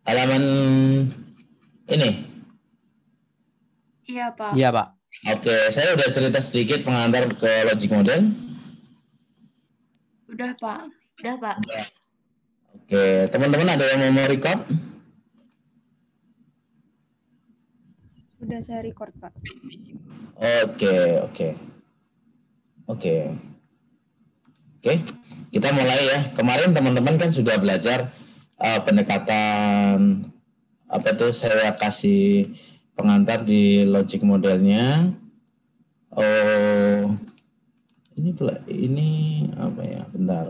halaman ini. Iya, Pak. Iya, Pak. Oke, saya udah cerita sedikit pengantar ke logic model. Udah, Pak. Udah, Pak. Oke, teman-teman ada yang mau record? Sudah saya record, Pak. Oke, kita mulai ya. Kemarin teman-teman kan sudah belajar pendekatan apa tuh, saya kasih pengantar di logic modelnya. Oh, ini apa ya? Bentar.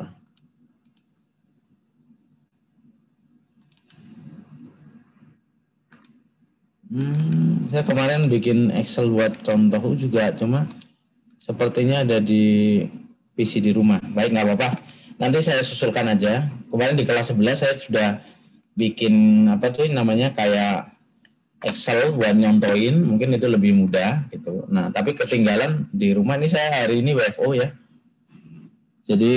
Saya kemarin bikin Excel buat contoh juga, cuma sepertinya ada di PC di rumah. Baik, nggak apa-apa. Nanti saya susulkan aja. Kemarin di kelas 11 saya sudah bikin apa tuh namanya kayak Excel buat nyontoin, mungkin itu lebih mudah gitu. Nah, tapi ketinggalan di rumah ini, saya hari ini WFO ya. Jadi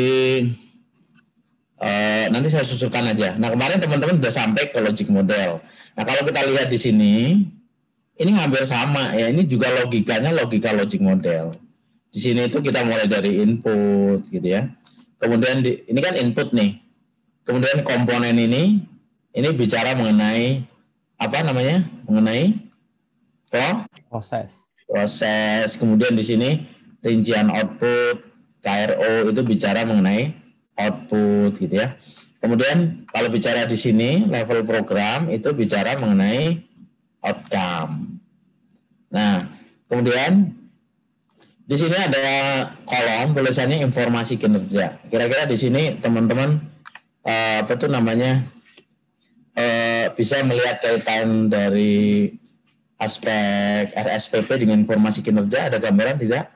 nanti saya susulkan aja. Nah, kemarin teman-teman sudah sampai ke logic model. Nah, kalau kita lihat di sini, ini hampir sama ya. Ini juga logikanya logika logic model. Di sini itu kita mulai dari input gitu ya. Kemudian ini kan input nih. Kemudian komponen ini bicara mengenai apa namanya? Mengenai Proses. Kemudian di sini rincian output, KRO itu bicara mengenai output gitu ya. Kemudian kalau bicara di sini level program itu bicara mengenai outcome. Nah, kemudian di sini ada kolom tulisannya informasi kinerja. Kira-kira di sini teman-teman apa tuh namanya bisa melihat kaitan dari aspek RSPP dengan informasi kinerja. Ada gambaran tidak?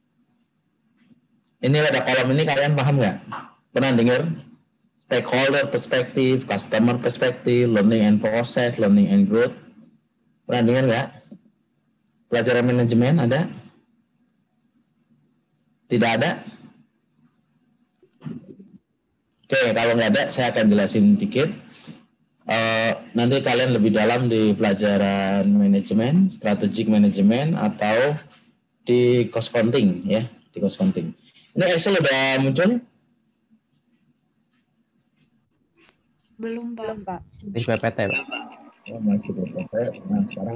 Ini ada kolom ini, kalian paham nggak? Pernah dengar? Stakeholder perspektif, customer perspektif, learning and process, learning and growth. Pernah dengar nggak? Pelajaran manajemen ada? Tidak ada? Oke, kalau nggak ada, saya akan jelasin dikit. Nanti kalian lebih dalam di pelajaran manajemen, strategic management, atau di cost counting ya, di cost counting. Ini Excel udah muncul? Belum, Pak. Belum, Pak. Di PPT, Pak. Oh, masih PPT. Nah, sekarang.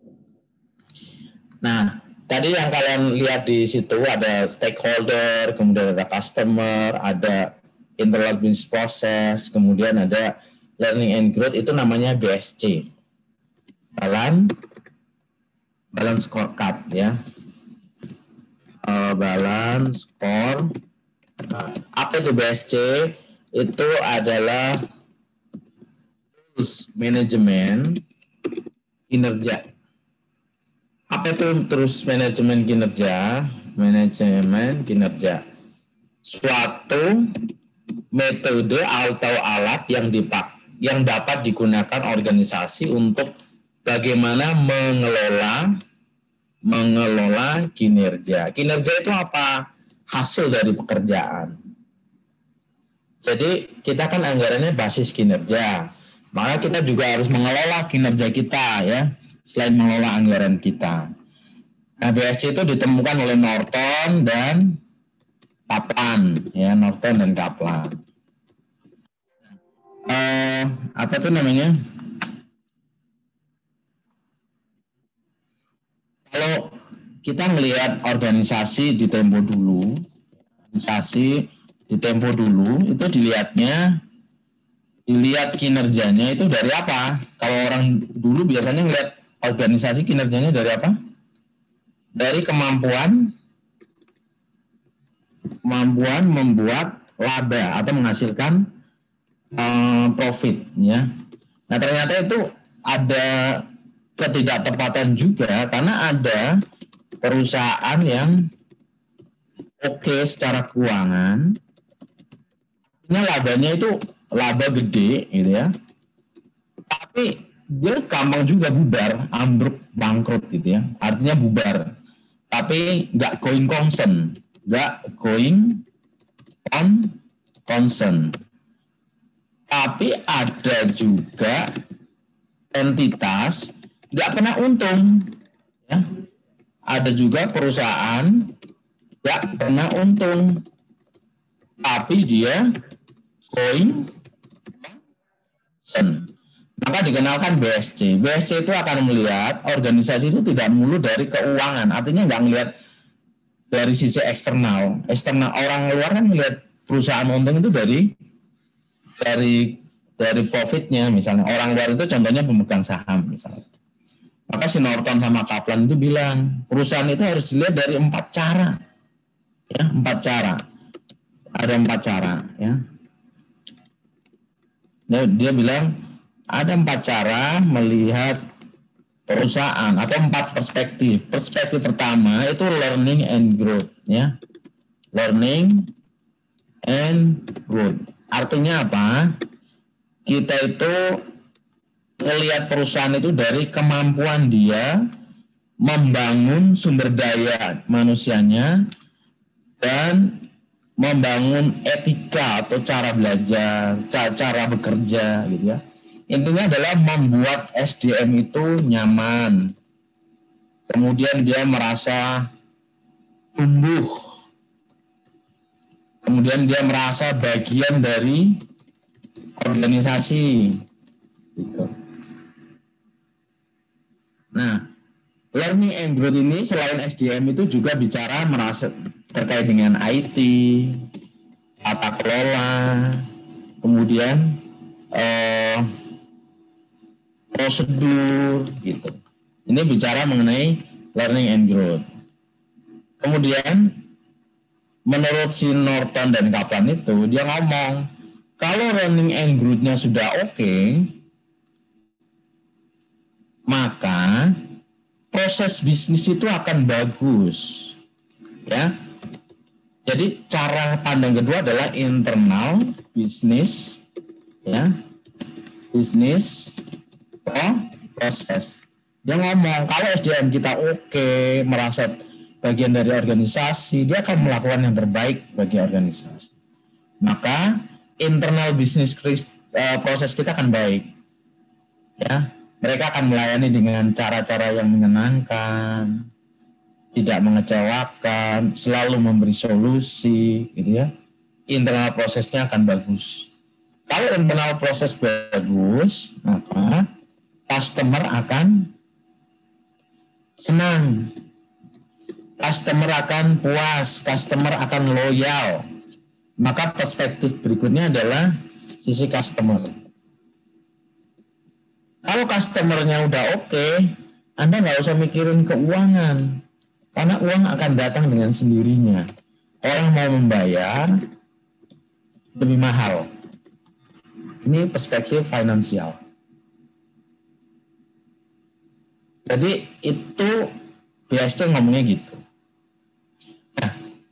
Nah, tadi yang kalian lihat di situ ada stakeholder, kemudian ada customer, ada internal business process, kemudian ada learning and growth, itu namanya BSC. Balance scorecard ya. Balance score. Apa itu BSC? Itu adalah tools manajemen kinerja. Apa itu terus manajemen kinerja? Manajemen kinerja suatu metode atau alat yang dapat digunakan organisasi untuk bagaimana mengelola kinerja. Kinerja itu apa? Hasil dari pekerjaan. Jadi kita kan anggarannya basis kinerja. Maka kita juga harus mengelola kinerja kita ya, selain mengelola anggaran kita. Nah, BSC itu ditemukan oleh Norton dan Kaplan ya, Norton dan Kaplan. Apa tuh namanya? Kalau kita melihat organisasi di tempo dulu, itu dilihat kinerjanya itu dari apa? Kalau orang dulu biasanya ngelihat organisasi kinerjanya dari apa? Dari kemampuan membuat laba atau menghasilkan profit ya. Nah, ternyata itu ada ketidaktepatan juga, karena ada perusahaan yang oke secara keuangan, labanya itu laba gede gitu ya, tapi dia gampang juga bubar, ambruk, bangkrut gitu ya, artinya bubar, tapi nggak going concern. Tapi ada juga entitas nggak pernah untung. Ya. Ada juga perusahaan nggak pernah untung, tapi dia going concern. Maka dikenalkan BSC. BSC itu akan melihat organisasi itu tidak melulu dari keuangan, artinya nggak melihat dari sisi eksternal. Eksternal orang luar kan melihat perusahaan untung itu dari profitnya, misalnya orang luar itu contohnya pemegang saham misalnya. Maka si Norton sama Kaplan itu bilang perusahaan itu harus dilihat dari 4 cara, ya 4 cara, ada 4 cara, ya. Dia bilang ada 4 cara melihat perusahaan atau 4 perspektif. Perspektif pertama itu learning and growth, ya, learning and growth. Artinya apa? Kita itu melihat perusahaan itu dari kemampuan dia membangun sumber daya manusianya dan membangun etika atau cara belajar, cara bekerja gitu ya. Intinya adalah membuat SDM itu nyaman. Kemudian dia merasa tumbuh. Kemudian dia merasa bagian dari organisasi gitu. Nah, learning and growth ini selain SDM itu juga bicara merasa terkait dengan IT, tata kelola, kemudian prosedur gitu. Ini bicara mengenai learning and growth. Kemudian menurut si Norton dan Kaplan itu dia ngomong kalau learning and growth-nya sudah oke, maka proses bisnis itu akan bagus, ya. Jadi cara pandang kedua adalah internal bisnis, ya, bisnis proses. Dia ngomong kalau SDM kita oke, merasa bagian dari organisasi, dia akan melakukan yang terbaik bagi organisasi. Maka internal bisnis proses kita akan baik, ya. Mereka akan melayani dengan cara-cara yang menyenangkan, tidak mengecewakan, selalu memberi solusi, gitu ya. Internal prosesnya akan bagus. Kalau internal proses bagus, maka customer akan senang, customer akan puas, customer akan loyal. Maka perspektif berikutnya adalah sisi customer. Kalau customernya udah oke, Anda nggak usah mikirin keuangan, karena uang akan datang dengan sendirinya. Orang mau membayar lebih mahal. Ini perspektif finansial. Jadi itu BSC ngomongnya gitu. Nah,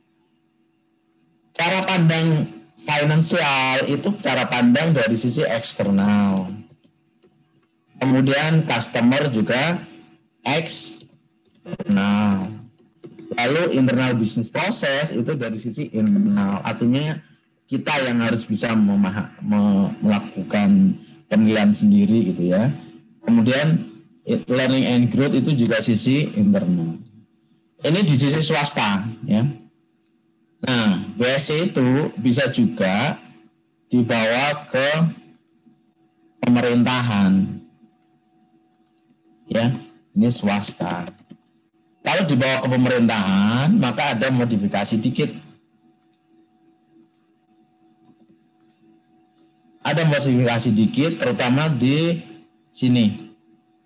cara pandang finansial itu cara pandang dari sisi eksternal. Kemudian customer juga eksternal. Lalu internal business process itu dari sisi internal. Artinya kita yang harus bisa melakukan penilaian sendiri gitu ya. Kemudian learning and growth itu juga sisi internal. Ini di sisi swasta ya. Nah, BSC itu bisa juga dibawa ke pemerintahan. Ya, ini swasta. Kalau dibawa ke pemerintahan, maka ada modifikasi dikit. Ada modifikasi dikit, terutama di sini.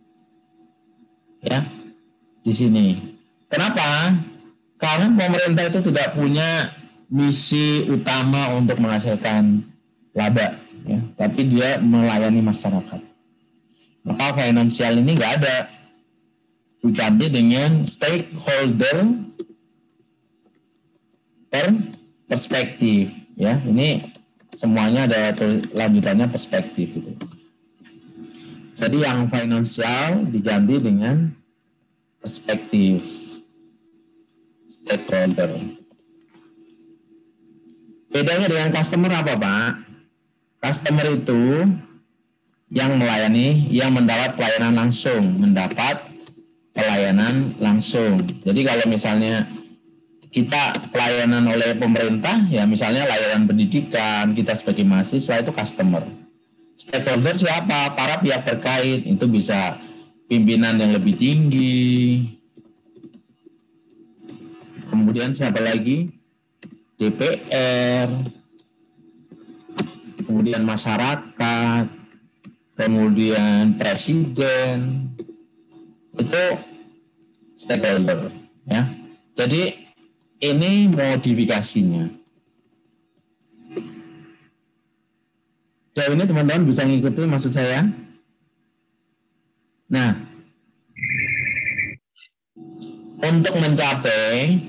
Ya, di sini. Kenapa? Karena pemerintah itu tidak punya misi utama untuk menghasilkan laba, ya, tapi dia melayani masyarakat. Maka finansial ini nggak ada, diganti dengan stakeholder perspektif, ya. Ini semuanya ada lanjutannya perspektif itu. Jadi yang finansial diganti dengan perspektif stakeholder. Bedanya dengan customer apa, Pak? Customer itu yang mendapat pelayanan langsung. Jadi kalau misalnya kita pelayanan oleh pemerintah, ya misalnya layanan pendidikan, kita sebagai mahasiswa itu customer. Stakeholder siapa? Para pihak terkait, itu bisa pimpinan yang lebih tinggi. Kemudian siapa lagi? DPR, kemudian masyarakat, kemudian presiden, itu stakeholder, ya. Jadi ini modifikasinya. Jauh ini teman-teman bisa ngikuti maksud saya. Nah, untuk mencapai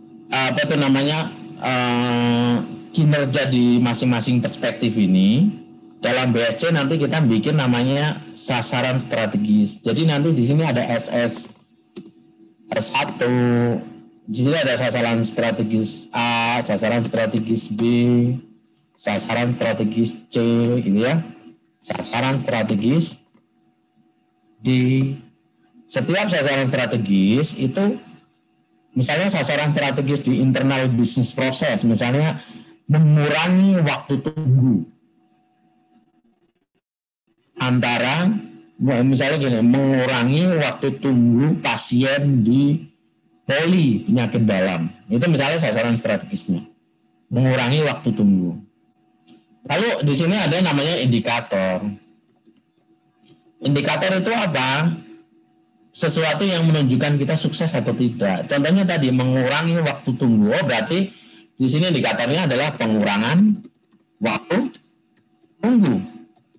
kinerja di masing-masing perspektif ini, dalam BSC nanti kita bikin namanya sasaran strategis. Jadi nanti di sini ada SS R1, di sini ada sasaran strategis A, sasaran strategis B, sasaran strategis C, gitu ya. Sasaran strategis D. Setiap sasaran strategis itu, misalnya sasaran strategis di internal business process, misalnya mengurangi waktu tunggu antara, misalnya gini, mengurangi waktu tunggu pasien di poli penyakit dalam. Itu misalnya sasaran strategisnya. Mengurangi waktu tunggu. Lalu di sini ada namanya indikator. Indikator itu apa? Sesuatu yang menunjukkan kita sukses atau tidak. Contohnya tadi mengurangi waktu tunggu. Oh, berarti di sini indikatornya adalah pengurangan waktu tunggu.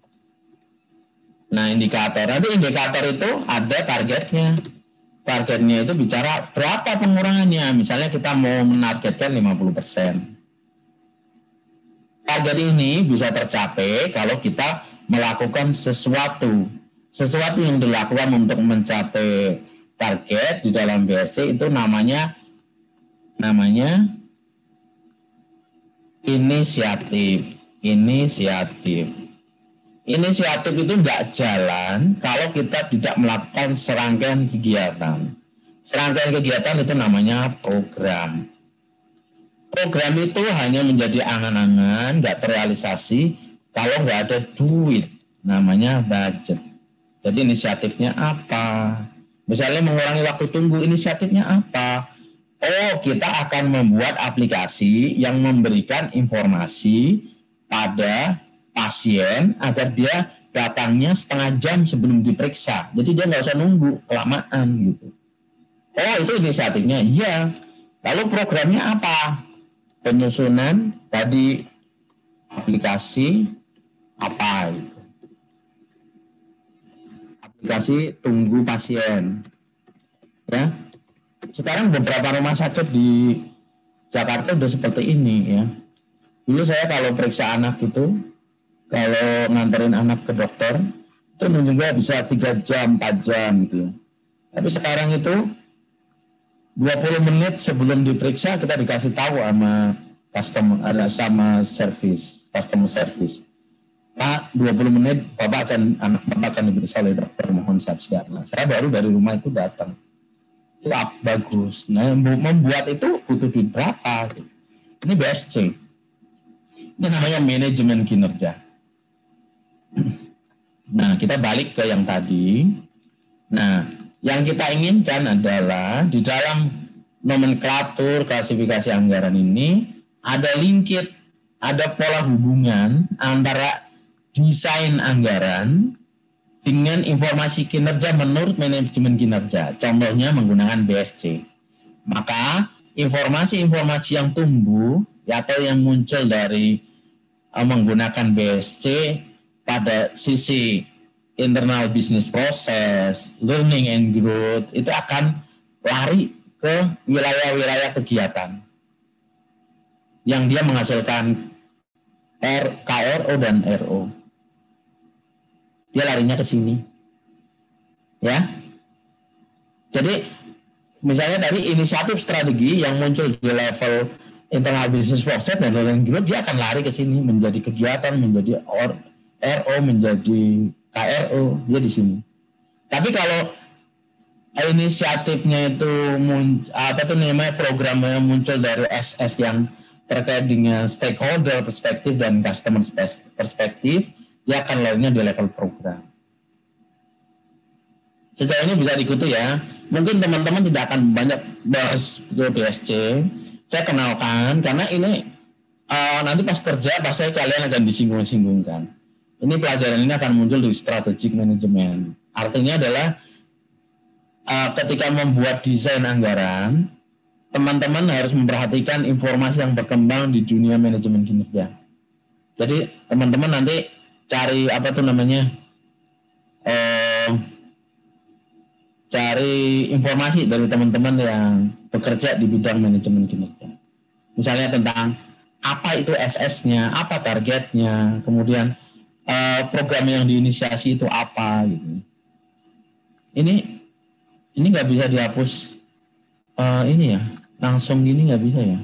Nah, indikator itu ada targetnya. Targetnya itu bicara berapa pengurangannya. Misalnya kita mau menargetkan 50%. Target ini bisa tercapai kalau kita melakukan sesuatu yang dilakukan untuk mencapai target di dalam BSC itu namanya inisiatif. Inisiatif itu nggak jalan kalau kita tidak melakukan serangkaian kegiatan. Serangkaian kegiatan itu namanya program. Program itu hanya menjadi angan-angan, nggak terrealisasi kalau nggak ada duit, namanya budget. Jadi inisiatifnya apa? Misalnya mengurangi waktu tunggu, inisiatifnya apa? Oh, kita akan membuat aplikasi yang memberikan informasi pada pasien agar dia datangnya setengah jam sebelum diperiksa. Jadi dia nggak usah nunggu kelamaan gitu. Oh, itu inisiatifnya. Iya. Lalu programnya apa? Penyusunan tadi aplikasi apa itu? Aplikasi tunggu pasien. Ya. Sekarang beberapa rumah sakit di Jakarta udah seperti ini ya. Dulu saya kalau periksa anak itu, kalau nganterin anak ke dokter, itu nunggunya bisa 3 jam, 4 jam gitu. Tapi sekarang itu 20 menit sebelum diperiksa kita dikasih tahu sama customer service. Pak, 20 menit anak Bapak akan diperiksa oleh dokter, mohon siap-siap. Nah, saya baru dari rumah itu datang. Itu bagus. Nah, membuat itu butuh duit berapa? Ini BSC. Ini namanya manajemen kinerja. Nah, kita balik ke yang tadi. Nah, yang kita inginkan adalah di dalam nomenklatur klasifikasi anggaran ini ada linkit, ada pola hubungan antara desain anggaran dengan informasi kinerja menurut manajemen kinerja. Contohnya menggunakan BSC. Maka informasi-informasi yang tumbuh atau yang muncul dari menggunakan BSC pada sisi internal business process, learning and growth, itu akan lari ke wilayah-wilayah kegiatan yang dia menghasilkan KRO dan RO. Dia larinya ke sini. Ya. Jadi misalnya dari inisiatif strategi yang muncul di level internal business process dan learning growth, dia akan lari ke sini menjadi kegiatan, menjadi RO, menjadi KRO dia di sini. Tapi kalau inisiatifnya itu program yang muncul dari SS yang terkait dengan stakeholder perspektif dan customer perspektif, dia akan lainnya di level program. Sejauh ini bisa diikuti ya. Mungkin teman-teman tidak akan banyak bahas BSC. Saya kenalkan karena ini nanti pas kerja pasti kalian akan disinggung-singgungkan. Ini pelajaran ini akan muncul di strategic management. Artinya adalah ketika membuat desain anggaran, teman-teman harus memperhatikan informasi yang berkembang di dunia manajemen kinerja. Jadi teman-teman nanti cari cari informasi dari teman-teman yang bekerja di bidang manajemen kinerja. Misalnya tentang apa itu SS-nya, apa targetnya, kemudian program yang diinisiasi itu apa gitu. Ini nggak bisa dihapus ini ya, langsung gini nggak bisa ya.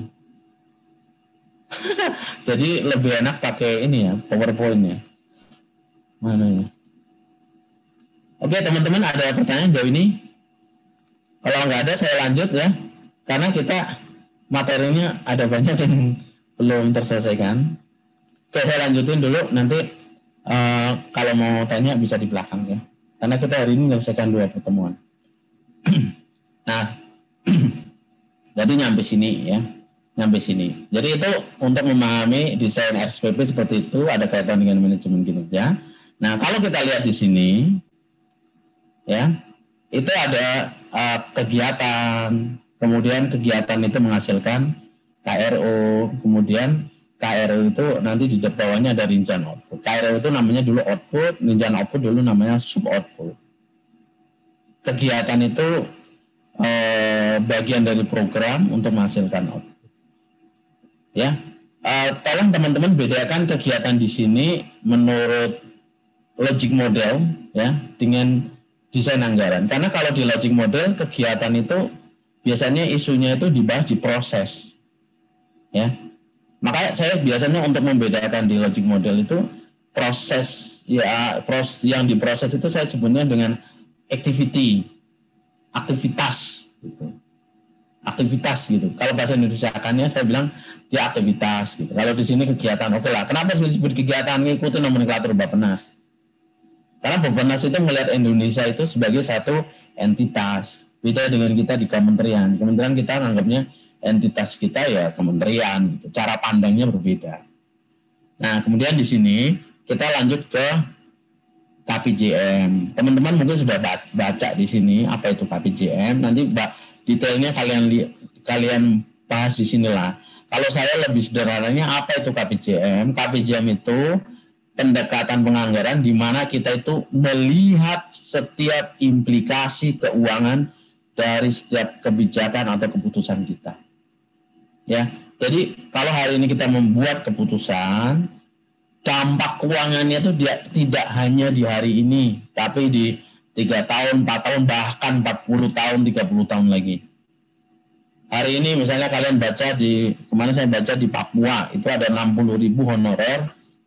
Jadi lebih enak pakai ini ya, PowerPoint ya. Mana ya? Oke teman-teman, ada pertanyaan jauh ini? Kalau nggak ada saya lanjut ya, karena kita materinya ada banyak yang belum terselesaikan. Oke, saya lanjutin dulu, nanti kalau mau tanya bisa di belakang ya. Karena kita hari ini menyelesaikan 2 pertemuan. Nah, jadi nyampe sini ya, nyampe sini. Jadi itu untuk memahami desain RSPP seperti itu, ada kaitan dengan manajemen kinerja. Nah, kalau kita lihat di sini, ya, itu ada kegiatan, kemudian kegiatan itu menghasilkan KRO, kemudian KRO itu nanti di bawahnya ada rincian output. KRO itu namanya dulu output, rincian output dulu namanya sub output. Kegiatan itu bagian dari program untuk menghasilkan output. Ya, tolong teman-teman bedakan kegiatan di sini menurut logic model ya dengan desain anggaran. Karena kalau di logic model kegiatan itu biasanya isunya itu dibahas di proses. Ya. Makanya saya biasanya untuk membedakan di logic model itu proses ya, yang diproses itu saya sebutnya dengan aktivitas gitu. Aktivitas gitu. Kalau bahasa Indonesia-kannya saya bilang dia aktivitas gitu. Kalau di sini kegiatan, oke lah. Kenapa disebut kegiatan? Ngikutin nomenklatur Bappenas. Karena Bappenas itu melihat Indonesia itu sebagai satu entitas. Beda dengan kita di kementerian. Kementerian kita anggapnya entitas kita ya kementerian. Gitu. Cara pandangnya berbeda. Nah, kemudian di sini kita lanjut ke KPJM. Teman-teman mungkin sudah baca di sini apa itu KPJM. Nanti detailnya kalian bahas di sinilah. Kalau saya lebih sederhananya apa itu KPJM? KPJM itu pendekatan penganggaran di mana kita itu melihat setiap implikasi keuangan dari setiap kebijakan atau keputusan kita. Ya. Jadi kalau hari ini kita membuat keputusan, dampak keuangannya itu tidak hanya di hari ini, tapi di 3 tahun, 4 tahun, bahkan 40 tahun, 30 tahun lagi. Hari ini misalnya kalian baca kemana saya baca di Papua, itu ada 60.000 honorer.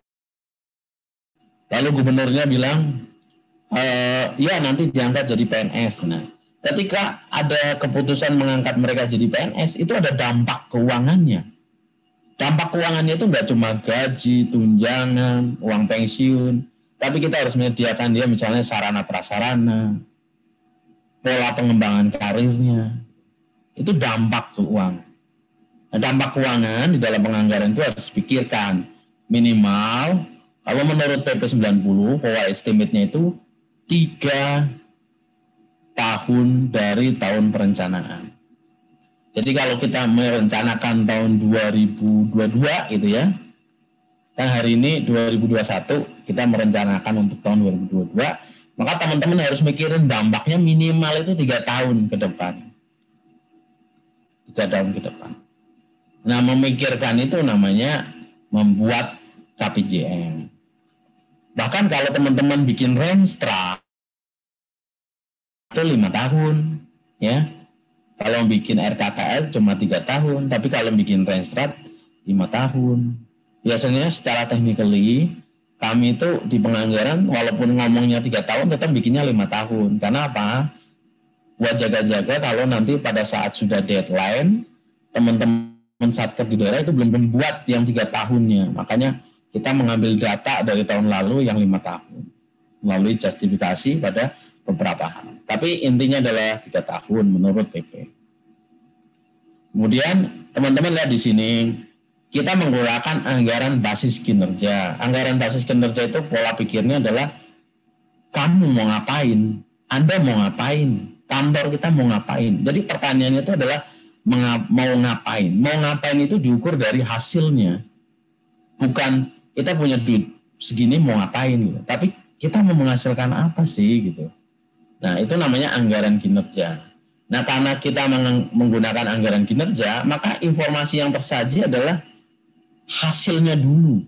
Lalu gubernurnya bilang, ya nanti diangkat jadi PNS. Nah, ketika ada keputusan mengangkat mereka jadi PNS, itu ada dampak keuangannya. Dampak keuangannya itu nggak cuma gaji, tunjangan, uang pensiun, tapi kita harus menyediakan dia misalnya sarana prasarana, pola pengembangan karirnya. Itu dampak keuangan. Nah, dampak keuangan di dalam penganggaran itu harus dipikirkan. Minimal, kalau menurut PP 90, FOA estimate-nya itu 3 tahun dari tahun perencanaan. Jadi kalau kita merencanakan tahun 2022 gitu ya, kan hari ini 2021, kita merencanakan untuk tahun 2022, maka teman-teman harus mikirin dampaknya minimal itu 3 tahun ke depan. 3 tahun ke depan. Nah, memikirkan itu namanya membuat KPJM. Bahkan kalau teman-teman bikin Renstra, itu 5 tahun, ya. Kalau bikin RKKL cuma 3 tahun, tapi kalau bikin Renstra 5 tahun. Biasanya secara technically kami itu di penganggaran walaupun ngomongnya 3 tahun tetap bikinnya 5 tahun. Karena apa? Buat jaga-jaga kalau nanti pada saat sudah deadline, teman-teman satker di daerah itu belum membuat yang 3 tahunnya. Makanya kita mengambil data dari tahun lalu yang 5 tahun. Melalui justifikasi pada beberapa hal. Tapi intinya adalah 3 tahun menurut PP. Kemudian teman-teman lihat di sini, kita menggunakan anggaran basis kinerja. Anggaran basis kinerja itu pola pikirnya adalah kamu mau ngapain, Anda mau ngapain, kantor kita mau ngapain. Jadi pertanyaannya itu adalah mau ngapain. Mau ngapain itu diukur dari hasilnya. Bukan kita punya duit segini mau ngapain gitu. Tapi kita mau menghasilkan apa sih gitu. Nah, itu namanya anggaran kinerja. Nah, karena kita menggunakan anggaran kinerja, maka informasi yang tersaji adalah hasilnya dulu.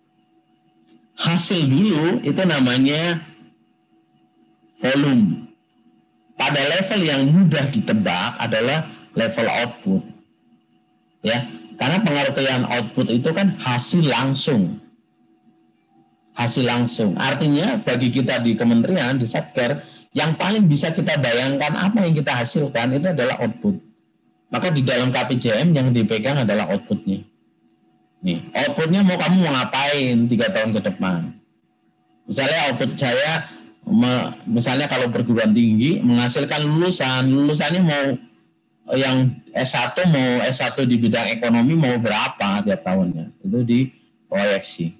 Hasil dulu itu namanya volume. Pada level yang mudah ditebak adalah level output. Ya, karena pengertian output itu kan hasil langsung. Hasil langsung. Artinya bagi kita di kementerian, di Satker, yang paling bisa kita bayangkan apa yang kita hasilkan itu adalah output. Maka di dalam KPJM yang dipegang adalah outputnya. Nih, outputnya mau kamu mau ngapain 3 tahun ke depan. Misalnya output saya, misalnya kalau perguruan tinggi menghasilkan lulusannya mau yang S1 mau S1 di bidang ekonomi mau berapa tiap tahunnya. Itu diproyeksi.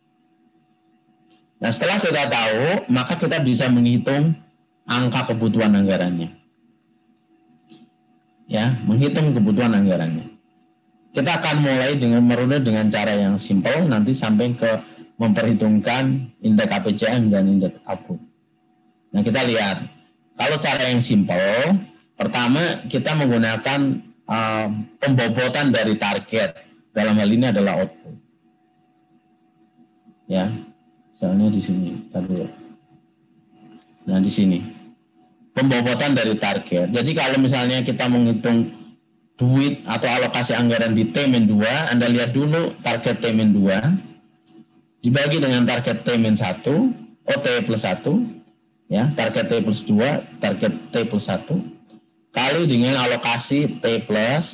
Nah, setelah kita tahu, maka kita bisa menghitung angka kebutuhan anggarannya. Ya, menghitung kebutuhan anggarannya. Kita akan mulai dengan merunut dengan cara yang simpel, nanti sampai ke memperhitungkan indeks KPJM dan indeks output. Nah, kita lihat. Kalau cara yang simpel, pertama kita menggunakan pembobotan dari target. Dalam hal ini adalah output. Ya. Misalnya di sini, nah di sini pembobotan dari target. Jadi kalau misalnya kita menghitung duit atau alokasi anggaran di T-2, Anda lihat dulu target T-2 dibagi dengan target T-1, T+1, ya target T+2, target T+1 kali dengan alokasi T+1.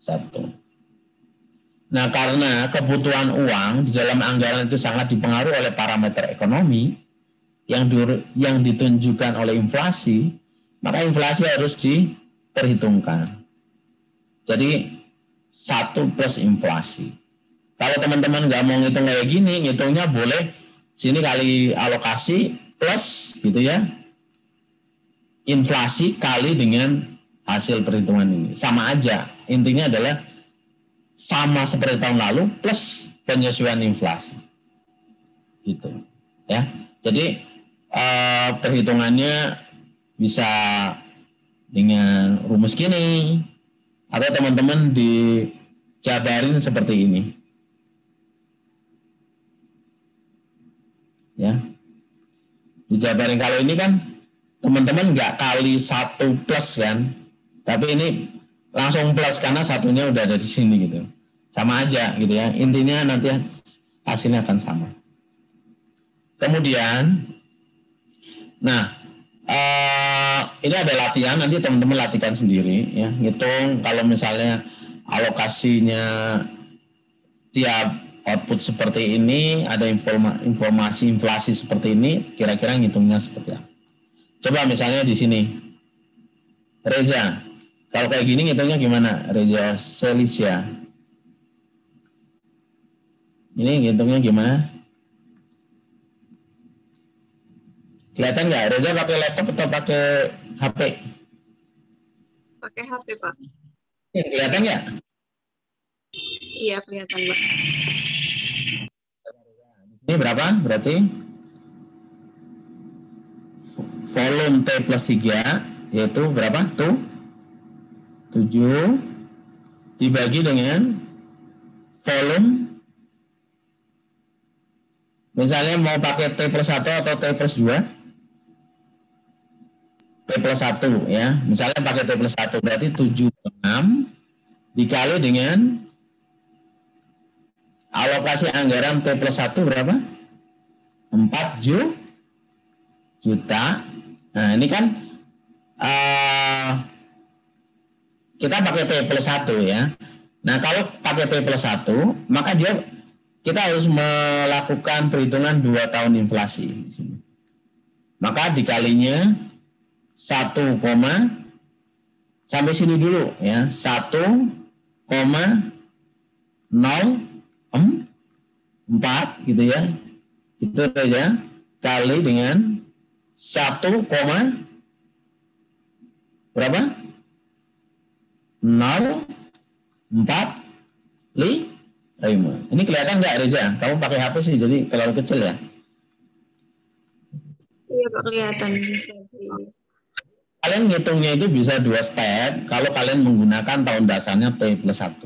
Nah, karena kebutuhan uang di dalam anggaran itu sangat dipengaruhi oleh parameter ekonomi yang ditunjukkan oleh inflasi, maka inflasi harus diperhitungkan. Jadi 1 plus inflasi. Kalau teman-teman nggak mau ngitung kayak gini, ngitungnya boleh sini kali alokasi plus gitu ya, inflasi kali dengan hasil perhitungan ini. Sama aja, intinya adalah sama seperti tahun lalu plus penyesuaian inflasi, gitu ya. Jadi perhitungannya bisa dengan rumus gini atau teman-teman dijabarin seperti ini, ya. Dijabarin kalau ini kan teman-teman nggak kali 1 plus kan, tapi ini langsung plus karena satunya udah ada di sini gitu. Sama aja gitu ya. Intinya nanti hasilnya akan sama. Kemudian, nah ini ada latihan, nanti teman-teman latihkan sendiri ya. Ngitung kalau misalnya alokasinya tiap output seperti ini, ada informasi inflasi seperti ini, kira-kira ngitungnya seperti apa. Coba misalnya di sini, Reza. Kalau kayak gini ngitungnya gimana, Reza Selisia? Ini ngitungnya gimana? Kelihatan nggak? Reza pakai laptop atau pakai HP? Pakai HP, Pak. Kelihatan nggak? Iya, kelihatan, Pak. Ini berapa? Berarti volume T+3 yaitu berapa? Tuh 7 dibagi dengan volume, misalnya mau pakai T+1 atau T+2, T+1 ya, misalnya pakai T+1 berarti 7/6 dikali dengan alokasi anggaran T+1 berapa? juta. Nah, ini kan kita pakai T plus 1 ya. Nah, kalau pakai T plus 1, maka kita harus melakukan perhitungan 2 tahun inflasi di sini. Maka dikalinya 1, sampai sini dulu ya, 1,04 gitu ya. Itu saja kali dengan 1, berapa? 0,45. Ini kelihatan nggak, Reza? Kamu pakai HP sih, jadi terlalu kecil ya. Iya Pak, kelihatan. Kalian ngitungnya itu bisa 2 step kalau kalian menggunakan tahun dasarnya T plus 1.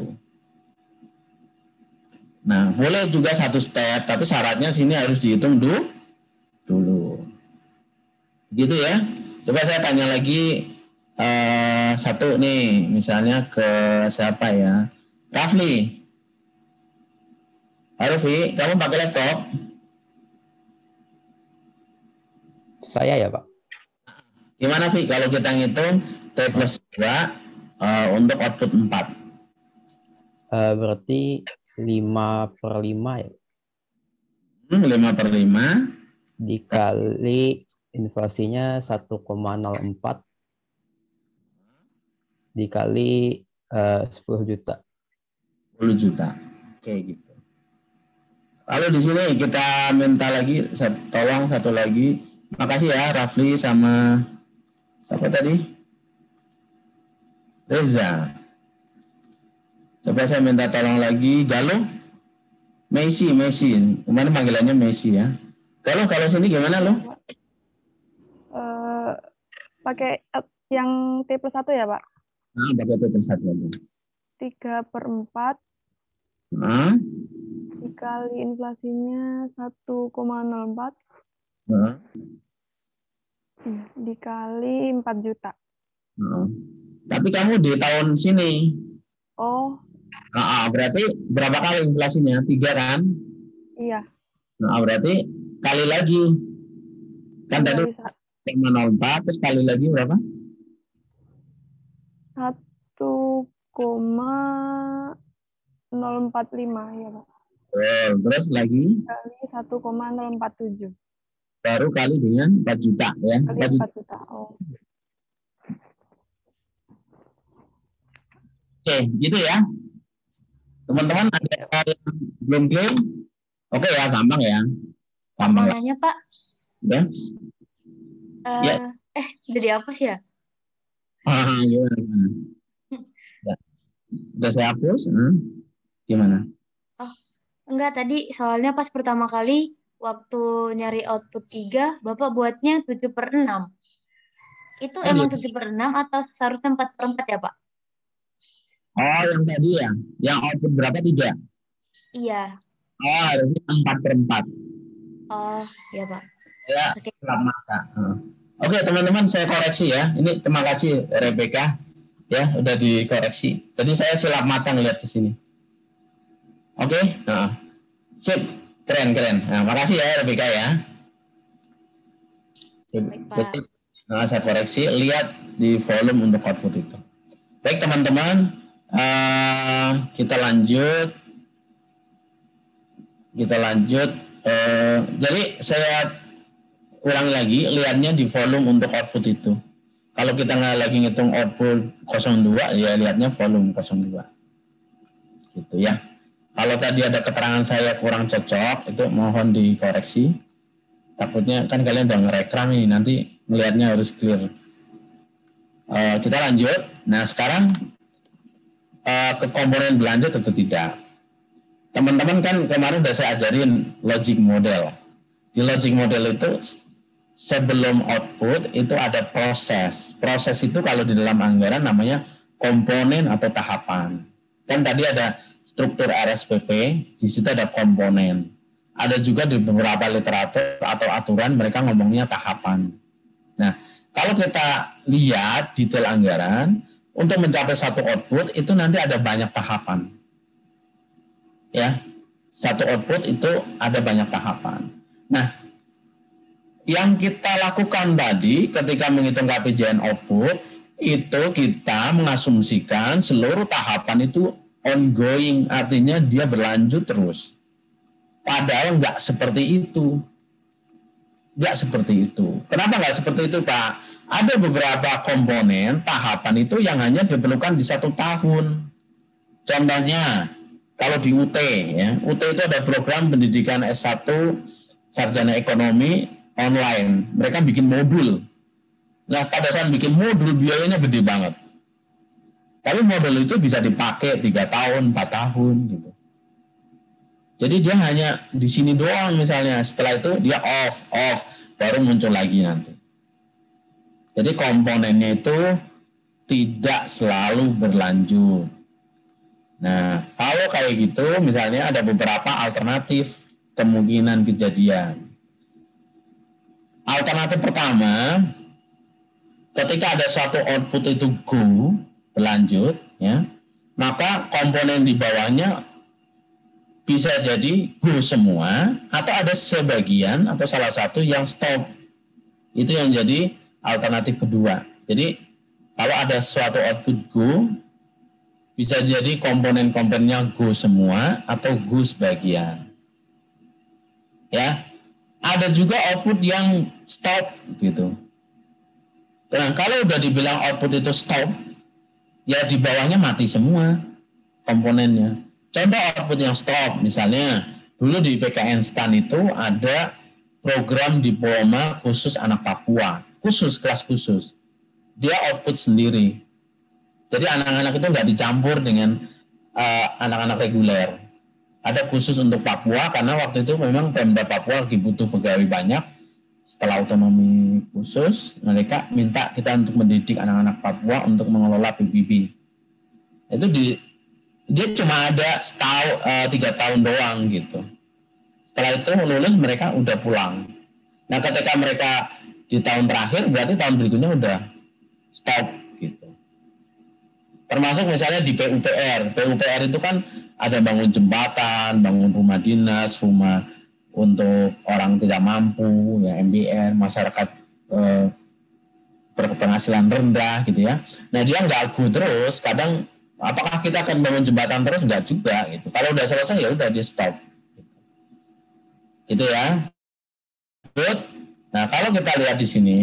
Nah, boleh juga 1 step, tapi syaratnya sini harus dihitung dulu. Gitu ya. Coba saya tanya lagi satu nih, misalnya ke siapa ya? Rafli. Halo, Vi, kamu pakai laptop? Saya ya, Pak. Gimana, Vi, kalau kita ngitung T plus 2 untuk output 4? Berarti 5/5 ya? 5/5. Dikali inflasinya 1,04 dikali 10 juta. 10 juta. Oke, gitu. Lalu di sini kita minta lagi, tolong satu lagi. Makasih ya Rafli sama siapa tadi? Reza. Coba saya minta tolong lagi Galuh. Messi. Kemarin panggilannya Messi ya. Kalau sini gimana lo? Pakai yang T plus 1 ya, Pak? Nah, pakai T plus 1 aja. 3/4 dikali inflasinya 1,04 dikali 4 juta. Tapi kamu di tahun sini. Oh. Berarti berapa kali inflasinya? 3 kan? Iya. Nah, berarti kali lagi. Kan tadi 0,04 terus kali lagi berapa? 1,045 ya, Pak. Terus lagi Kali 1,047. Baru kali dengan 4 juta ya. Kali 4 juta. Oh. Oke, gitu ya. Teman-teman ada yang belum clear? Oke ya, gampang ya. Mau nanya, Pak? Ya. Jadi apa sih ya? Gimana? Ya. Udah saya hapus? Gimana? Enggak, tadi soalnya pas pertama kali waktu nyari output 3, Bapak buatnya 7/6. Itu emang 7/6 atau seharusnya 4/4 ya, Pak? Oh, yang tadi ya. Yang output berapa? 3? Iya. Oh, harusnya 4/4. Oh, iya, Pak. Ya, selamat. Oke, teman-teman, saya koreksi ya. Ini terima kasih Rebecca ya, udah dikoreksi. Tadi saya silap mata ngeliat ke sini. Oke, sip, keren. Nah, makasih ya Rebecca ya. Baik, Pak. Jadi, saya koreksi, lihat di volume untuk output itu. Baik teman-teman, kita lanjut. Jadi saya ulangi lagi, lihatnya di volume untuk output itu. Kalau kita nggak lagi ngitung output 02, ya lihatnya volume 02. Gitu ya. Kalau tadi ada keterangan saya kurang cocok, itu mohon dikoreksi. Takutnya kan kalian udah ngerekam nih, nanti melihatnya harus clear. Kita lanjut. Nah sekarang ke komponen belanja tentu tidak. Teman-teman kan kemarin udah saya ajarin logic model. Di logic model itu sebelum output itu ada proses. Proses itu kalau di dalam anggaran namanya komponen atau tahapan. Kan tadi ada struktur RSPP, di situ ada komponen. Ada juga di beberapa literatur atau aturan mereka ngomongnya tahapan. Nah, kalau kita lihat detail anggaran, untuk mencapai satu output itu nanti ada banyak tahapan. Ya, satu output itu ada banyak tahapan. Nah, Yang kita lakukan tadi ketika menghitung KPJN output, itu kita mengasumsikan seluruh tahapan itu ongoing, artinya dia berlanjut terus. Padahal nggak seperti itu. Nggak seperti itu. Kenapa nggak seperti itu, Pak? Ada beberapa komponen tahapan itu yang hanya diperlukan di 1 tahun. Contohnya, kalau di UT, ya, UT itu ada program pendidikan S1 Sarjana Ekonomi online. Mereka bikin modul. Nah, pada saat bikin modul, biayanya gede banget. Tapi modul itu bisa dipakai 3 tahun, 4 tahun, gitu. Jadi dia hanya di sini doang misalnya. Setelah itu dia off, baru muncul lagi nanti. Jadi komponennya itu tidak selalu berlanjut. Nah, kalau kayak gitu, misalnya ada beberapa alternatif kemungkinan kejadian. Alternatif pertama, ketika ada suatu output itu go, berlanjut, ya, maka komponen di bawahnya bisa jadi go semua, atau ada sebagian atau salah satu yang stop. Itu yang jadi alternatif kedua. Jadi kalau ada suatu output go, bisa jadi komponen-komponennya go semua atau go sebagian. Ya, ada juga output yang stop gitu. Nah, kalau udah dibilang output itu stop, ya di bawahnya mati semua komponennya. Contoh output yang stop, misalnya dulu di PKN STAN itu ada program diploma khusus anak Papua, khusus, kelas khusus. Dia output sendiri. Jadi anak-anak itu nggak dicampur dengan anak-anak reguler. Ada khusus untuk Papua, karena waktu itu memang Pemda Papua lagi butuh pegawai banyak. Setelah otonomi khusus, mereka minta kita untuk mendidik anak-anak Papua untuk mengelola PBB. Itu dia cuma ada 3 tahun doang gitu. Setelah itu lulus mereka udah pulang. Nah, ketika mereka di tahun terakhir, berarti tahun berikutnya udah stop gitu. Termasuk misalnya di PUPR. PUPR itu kan ada bangun jembatan, bangun rumah dinas, rumah untuk orang tidak mampu, ya MBR, masyarakat berpenghasilan rendah gitu ya. Nah, dia nggak go terus, kadang apakah kita akan bangun jembatan terus? Enggak juga gitu. Kalau udah selesai ya udah dia stop. Gitu ya. Good. Nah, kalau kita lihat di sini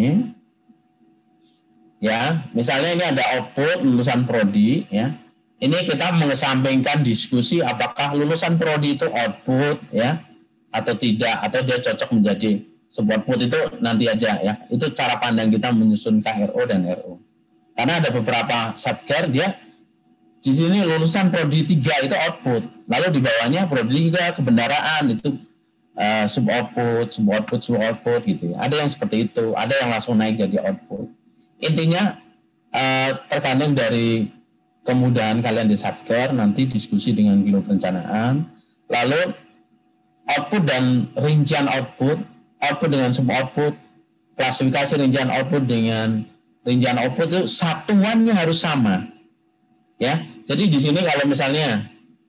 ya, misalnya ini ada output lulusan prodi ya. Ini kita mengesampingkan diskusi apakah lulusan prodi itu output ya atau tidak, atau dia cocok menjadi sebuah output, itu nanti aja ya. Itu cara pandang kita menyusun KRO dan RO. Karena ada beberapa satker dia di sini lulusan prodi 3 itu output, lalu di bawahnya prodi 3 kebendaraan itu sub output gitu ya. Ada yang seperti itu, ada yang langsung naik jadi output. Intinya tergantung dari kemudahan kalian di satker, nanti diskusi dengan biro perencanaan, lalu output dan rincian output dengan sub output, klasifikasi rincian output dengan rincian output itu satuannya harus sama. Ya, jadi di sini kalau misalnya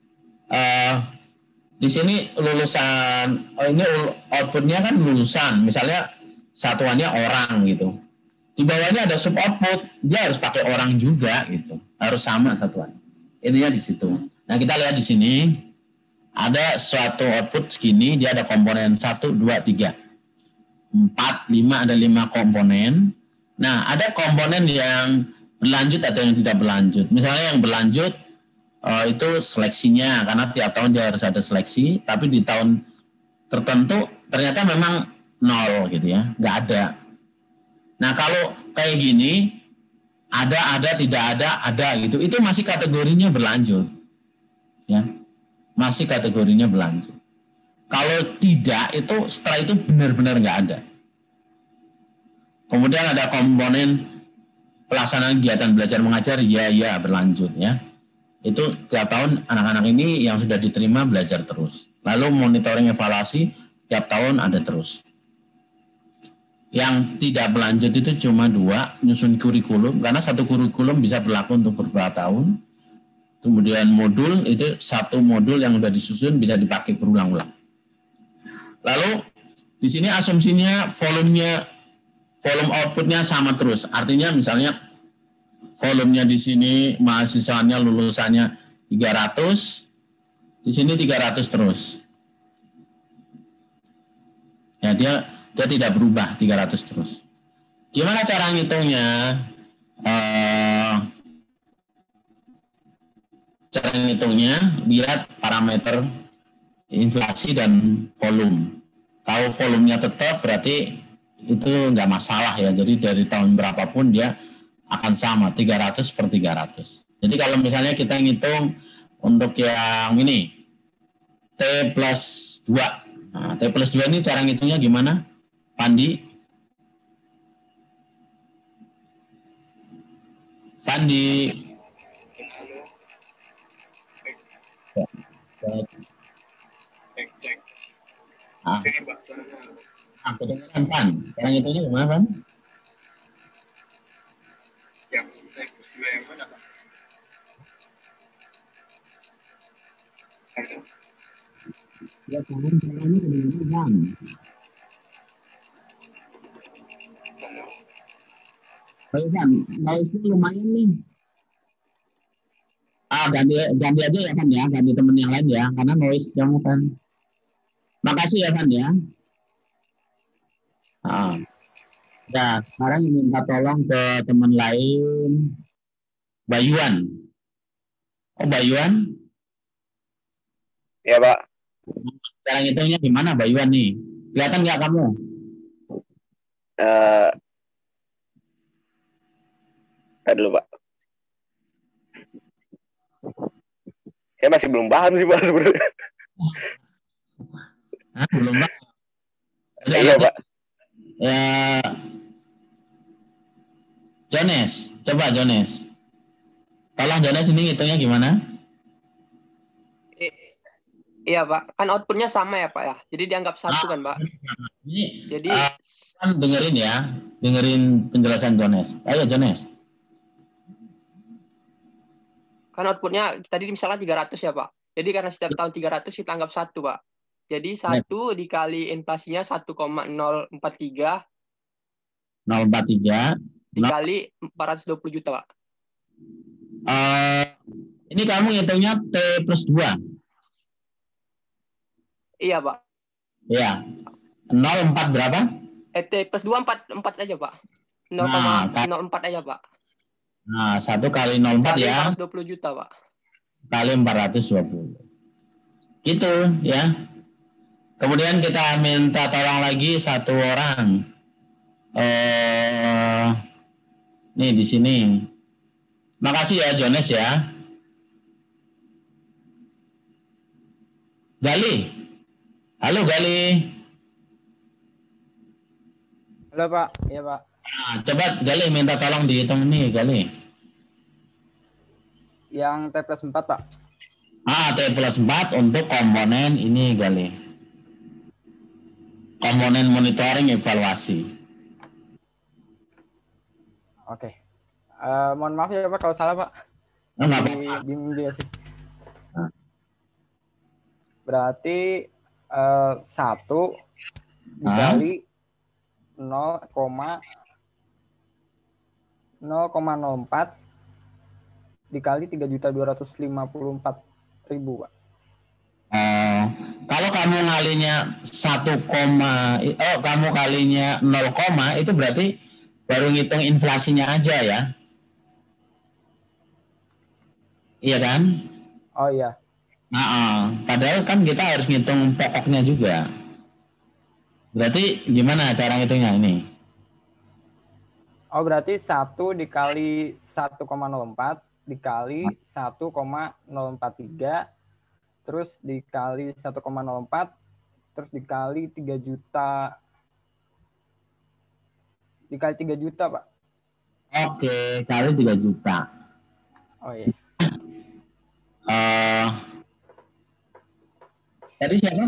di sini lulusan, ini outputnya kan lulusan, misalnya satuannya orang gitu. Di bawahnya ada sub output, dia harus pakai orang juga gitu, harus sama satuan. Intinya di situ. Nah, kita lihat di sini ada suatu output segini, dia ada komponen 1, 2, 3, 4, 5, ada 5 komponen. Nah, ada komponen yang berlanjut atau yang tidak berlanjut. Misalnya yang berlanjut itu seleksinya, karena tiap tahun dia harus ada seleksi, tapi di tahun tertentu ternyata memang 0 gitu ya, nggak ada. Nah, kalau kayak gini, ada, tidak ada gitu, itu masih kategorinya berlanjut. Ya, masih kategorinya berlanjut. Kalau tidak, itu setelah itu benar-benar nggak ada. Kemudian ada komponen pelaksanaan kegiatan belajar mengajar, ya berlanjut ya. Itu tiap tahun anak-anak ini yang sudah diterima belajar terus. Lalu monitoring evaluasi tiap tahun ada terus. Yang tidak berlanjut itu cuma 2, nyusun kurikulum, karena satu kurikulum bisa berlaku untuk beberapa tahun. Kemudian modul, itu satu modul yang sudah disusun bisa dipakai berulang-ulang. Lalu Di sini asumsinya volume outputnya sama terus. Artinya misalnya volumenya di sini mahasiswanya lulusannya 300, di sini 300 terus. Ya, dia tidak berubah 300 terus. Gimana cara ngitungnya? Cara ngitungnya lihat parameter inflasi dan volume. Kalau volumenya tetap berarti itu nggak masalah ya. Jadi dari tahun berapapun dia akan sama 300 per 300. Jadi kalau misalnya kita ngitung untuk yang ini T plus 2. Nah, T plus 2 ini cara ngitungnya gimana? Pandi? Cek. Kedengeran Pan? Cara ngitungnya gimana Pan? Yang T plus 2 yang mana, Pak? Ya, caranya kedengeran. Baik Pan, noise-nya lumayan nih. Ganti aja ya Pan ya, ganti temen yang lain ya, karena noise yang Pan. Makasih ya Pan ya. Ya, sekarang minta tolong ke teman lain, Bayuan. Oh Bayuan? Ya, Pak. Cara ngitungnya gimana Bayuan nih? Kelihatan nggak kamu? Dulu, Pak. Saya masih belum paham sih, Pak, sebenarnya. Belum Pak? Iya, Pak. Ya, Jones, coba Jones. Tolong Jones ini ngitungnya gimana? Iya Pak, kan outputnya sama ya Pak ya, jadi dianggap satu kan Pak. Ini, Jadi kan dengerin ya, dengerin penjelasan Jones. Ayo Jones. kan outputnya tadi misalkan 300 ya Pak. Jadi karena setiap tahun 300 kita anggap satu Pak. Jadi 1 dikali inflasinya 1,043 043 dikali 420 juta Pak. Ini kamu ngitungnya T plus 2. Iya Pak. Ya. 0,4 berapa? T plus 2 4 aja Pak. 0,04 aja Pak. Nah, 1 kali 0,4 ya. 420 juta Pak. Kali 420. Gitu ya. Kemudian kita minta tolong lagi satu orang. Nih di sini. Makasih ya Jones ya. Gali. Halo Gali. Halo Pak, iya Pak. Nah, coba Gali minta tolong dihitung nih Gali. Yang T plus 4 Pak. T plus 4 untuk komponen ini Gali. Komponen monitoring evaluasi. Oke. Mohon maaf ya Pak kalau salah Pak. Enggak apa-apa. Bingung dia sih. Berarti 1 dikali 0,04 dikali 3.254.000 Pak. Kalau kamu ngalinya 1, kamu kalinya 0, itu berarti baru ngitung inflasinya aja ya. Iya kan? Oh iya. Padahal kan kita harus ngitung pokoknya juga. Berarti gimana cara ngitungnya ini? Oh berarti 1 dikali 1,04 dikali 1,043 terus dikali 1,04 terus dikali 3 juta dikali 3 juta Pak. Oke, kali 3 juta. Oh iya. Tadi siapa?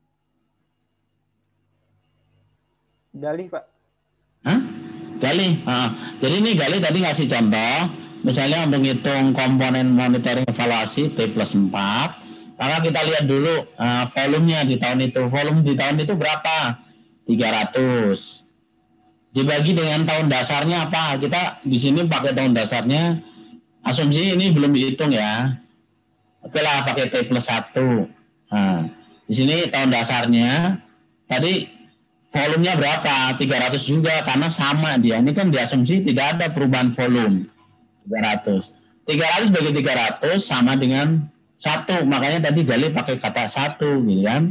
Gali Pak. Gali. Jadi ini Gali tadi ngasih contoh, misalnya untuk ngitung komponen monitoring evaluasi T plus 4, maka kita lihat dulu volumenya di tahun itu. Volume di tahun itu berapa? 300. Dibagi dengan tahun dasarnya apa? Kita di sini pakai tahun dasarnya, asumsi ini belum dihitung ya. Oke lah, pakai T plus 1. Nah, di sini tahun dasarnya, tadi volumenya berapa? 300 juga, karena sama dia. Ini kan diasumsi tidak ada perubahan volume. 300. 300 bagi 300 sama dengan 1. Makanya tadi Gali pakai kata 1, gitu kan.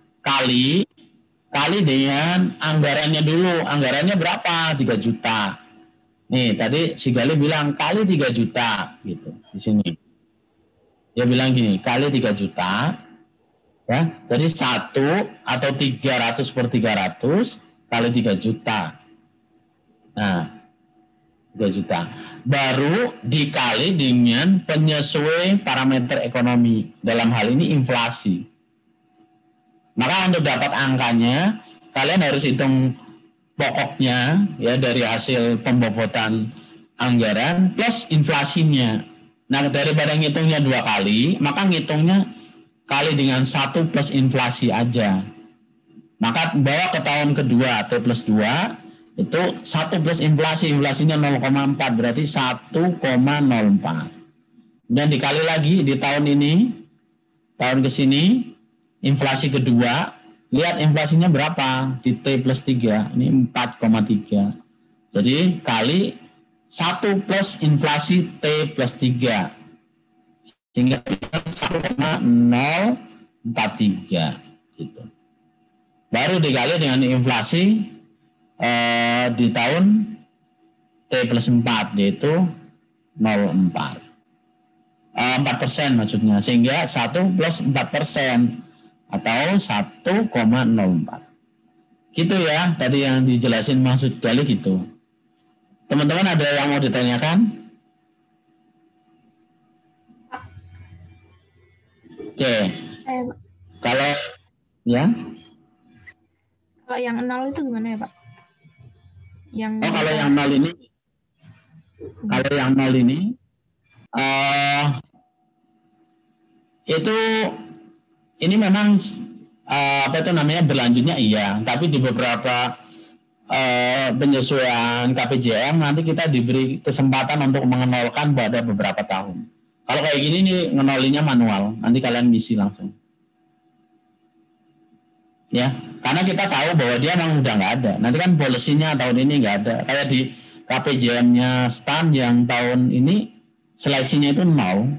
Kali dengan anggarannya dulu. Anggarannya berapa? 3 juta. Nih, tadi si Gali bilang kali 3 juta gitu di sini. Dia bilang gini, kali 3 juta ya. Jadi 1 atau 300 per 300 kali 3 juta. Nah, 3 juta. Baru dikali dengan penyesuaian parameter ekonomi. Dalam hal ini inflasi. Maka untuk dapat angkanya, kalian harus hitung pokoknya ya dari hasil pembobotan anggaran plus inflasinya. Nah, daripada ngitungnya 2 kali, maka ngitungnya kali dengan 1 plus inflasi aja. Maka bawa ke tahun kedua, T plus 2, itu 1 plus inflasi, inflasinya 0,4, berarti 1,04. Dan dikali lagi di tahun ini, tahun ke sini, inflasi kedua, lihat inflasinya berapa di T plus 3, ini 4,3. Jadi kali 1 plus inflasi T plus 3. Sehingga 1,043 gitu. Baru dikali dengan inflasi di tahun T plus 4, yaitu 0,4. 4% maksudnya. Sehingga 1 plus 4%. Atau 1,04. Gitu ya, tadi yang dijelasin maksud Gali gitu. Teman-teman ada yang mau ditanyakan? Oke. Kalau ya? Kalau yang 0 itu gimana ya, Pak? Kalau yang 0 ini, itu ini memang berlanjutnya iya, tapi di beberapa penyesuaian KPJM nanti kita diberi kesempatan untuk mengenolkan pada beberapa tahun. Kalau kayak gini nih ngenolinnya manual, nanti kalian ngisi langsung. Ya, karena kita tahu bahwa dia memang udah nggak ada. Nanti kan polisinya tahun ini nggak ada. Kayak di KPJM-nya STAN yang tahun ini seleksinya itu 0.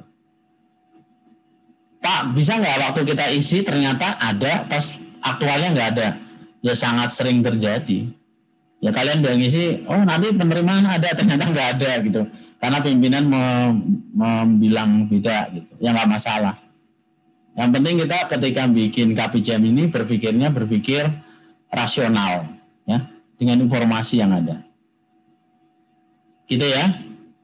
Pak, bisa nggak waktu kita isi ternyata ada, pas aktualnya nggak ada? Ya sangat sering terjadi. Ya kalian udah ngisi, oh nanti penerimaan ada, ternyata nggak ada gitu. Karena pimpinan membilang beda gitu. Ya nggak masalah. Yang penting kita ketika bikin KPJM ini berpikir rasional, ya, dengan informasi yang ada. Gitu ya.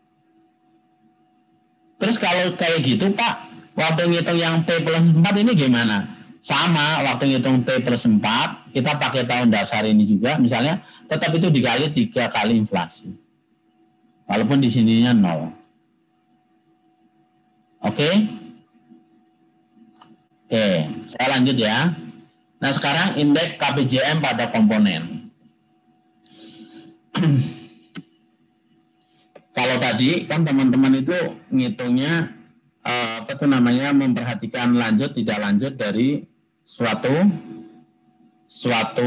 Terus kalau kayak gitu Pak, waktu ngitung yang T plus 4 ini gimana? Sama, waktu ngitung T plus 4, kita pakai tahun dasar ini juga, misalnya, tetap itu dikali 3 kali inflasi. Walaupun di sininya 0. Oke? Oke, saya lanjut ya. Nah, sekarang indeks KPJM pada komponen. Kalau tadi, kan teman-teman itu ngitungnya memperhatikan lanjut tidak lanjut dari suatu suatu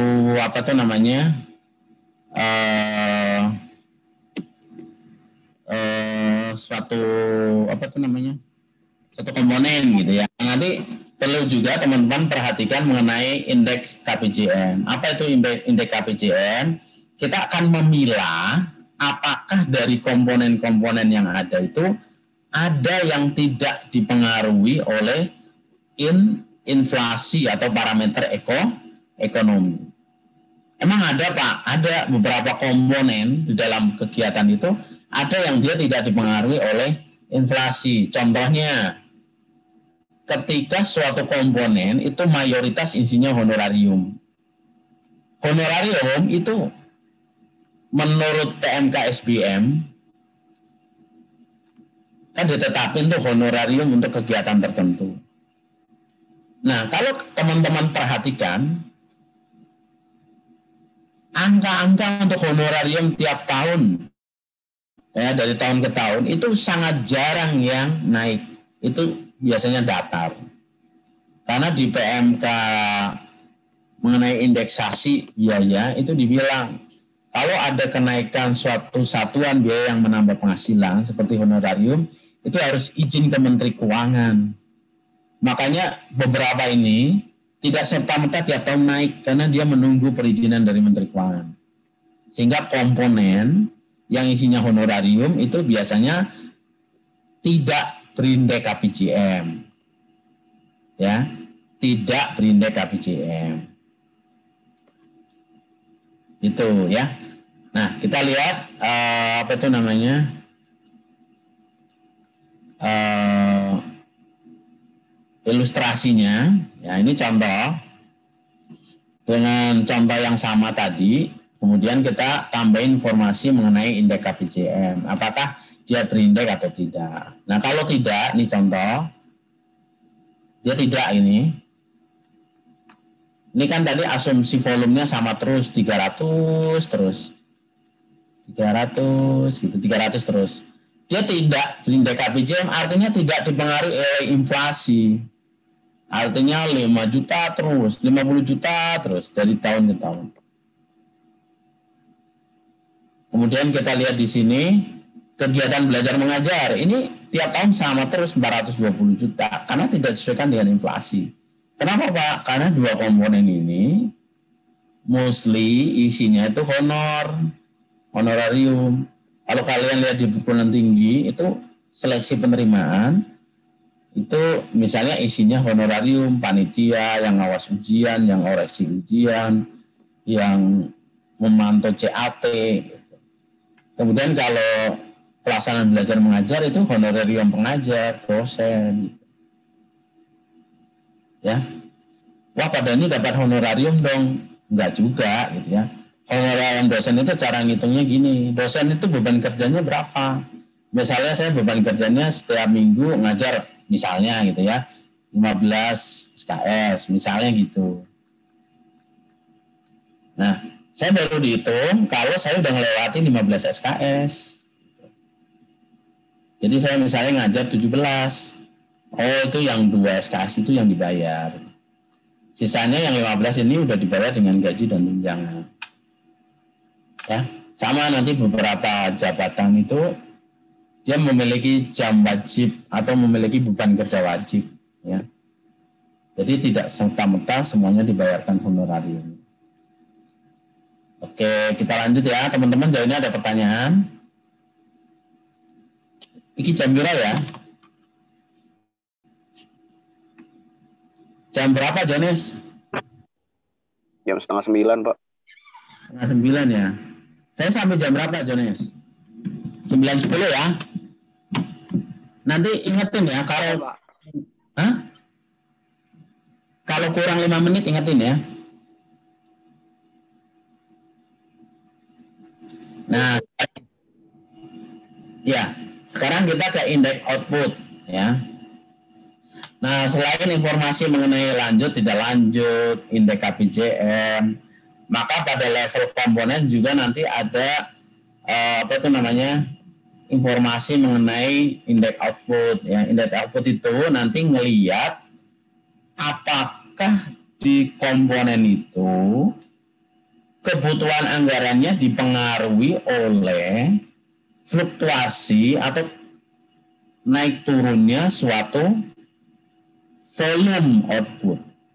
komponen gitu ya. Nanti perlu juga teman-teman perhatikan mengenai indeks KPJM. Apa itu indeks KPJM? Kita akan memilah apakah dari komponen-komponen yang ada itu ada yang tidak dipengaruhi oleh inflasi atau parameter ekonomi. Emang ada Pak, ada beberapa komponen di dalam kegiatan itu ada yang dia tidak dipengaruhi oleh inflasi. Contohnya, ketika suatu komponen itu mayoritas isinya honorarium. Honorarium itu menurut PMK SBM kan ditetapin tuh honorarium untuk kegiatan tertentu. Nah, kalau teman-teman perhatikan, angka-angka untuk honorarium tiap tahun, ya dari tahun ke tahun itu sangat jarang yang naik. Itu biasanya datar. Karena di PMK mengenai indeksasi biaya itu dibilang kalau ada kenaikan suatu satuan biaya yang menambah penghasilan seperti honorarium itu harus izin ke Menteri Keuangan. Makanya beberapa ini tidak serta-merta tiap tahun naik karena dia menunggu perizinan dari Menteri Keuangan. Sehingga komponen yang isinya honorarium itu biasanya tidak berindeks KPJM. Ya, tidak berindeks KPJM. Itu ya. Nah, kita lihat apa itu namanya? Ilustrasinya. Ya, ini contoh. Dengan contoh yang sama tadi, kemudian kita tambahin informasi mengenai indeks KPJM. Apakah dia berindeks atau tidak. Nah, kalau tidak, ini contoh. Dia tidak ini. Ini kan tadi asumsi volumenya sama terus 300 terus. 300 gitu, 300 terus. Dia tidak berindeks KPJM artinya tidak dipengaruhi oleh inflasi. Artinya 5 juta terus, 50 juta terus dari tahun ke tahun. Kemudian kita lihat di sini kegiatan belajar mengajar. Ini tiap tahun sama terus 420 juta karena tidak disesuaikan dengan inflasi. Kenapa Pak? Karena dua komponen ini mostly isinya itu honorarium. Kalau kalian lihat di perguruan tinggi itu seleksi penerimaan itu misalnya isinya honorarium, panitia, yang ngawas ujian, yang koreksi ujian, yang memantau CAT. Kemudian kalau pelaksanaan belajar mengajar itu honorarium pengajar, dosen. Ya. Wah, pada ini dapat honorarium dong. Enggak juga gitu ya. Honorarium dosen itu cara ngitungnya gini. Dosen itu beban kerjanya berapa? Misalnya saya beban kerjanya setiap minggu ngajar misalnya gitu ya 15 SKS misalnya gitu. Nah, saya baru dihitung kalau saya udah melewati 15 SKS. Jadi saya misalnya ngajar 17. Oh, itu yang 2 SKS itu yang dibayar. Sisanya yang 15 ini udah dibayar dengan gaji dan tunjangan. Ya, sama nanti beberapa jabatan itu dia memiliki jam wajib atau memiliki beban kerja wajib, ya. Jadi tidak serta-merta semuanya dibayarkan honorarium. Oke, kita lanjut ya, teman-teman. Jauh ini ada pertanyaan. Iki jam berapa ya? Jam berapa, Jones? Jam 8:30, Pak. 8:30 ya. Saya sampai jam berapa, Jones? 9.10 ya. Nanti ingetin ya kalau kalau kurang 5 menit ingetin ya. Nah, ya, sekarang kita ke indeks output ya. Nah, selain informasi mengenai lanjut tidak lanjut, indeks KPJM, maka pada level komponen juga nanti ada apa itu namanya? Informasi mengenai indeks output ya. Indeks output itu nanti ngelihat apakah di komponen itu kebutuhan anggarannya dipengaruhi oleh fluktuasi atau naik turunnya suatu volume output.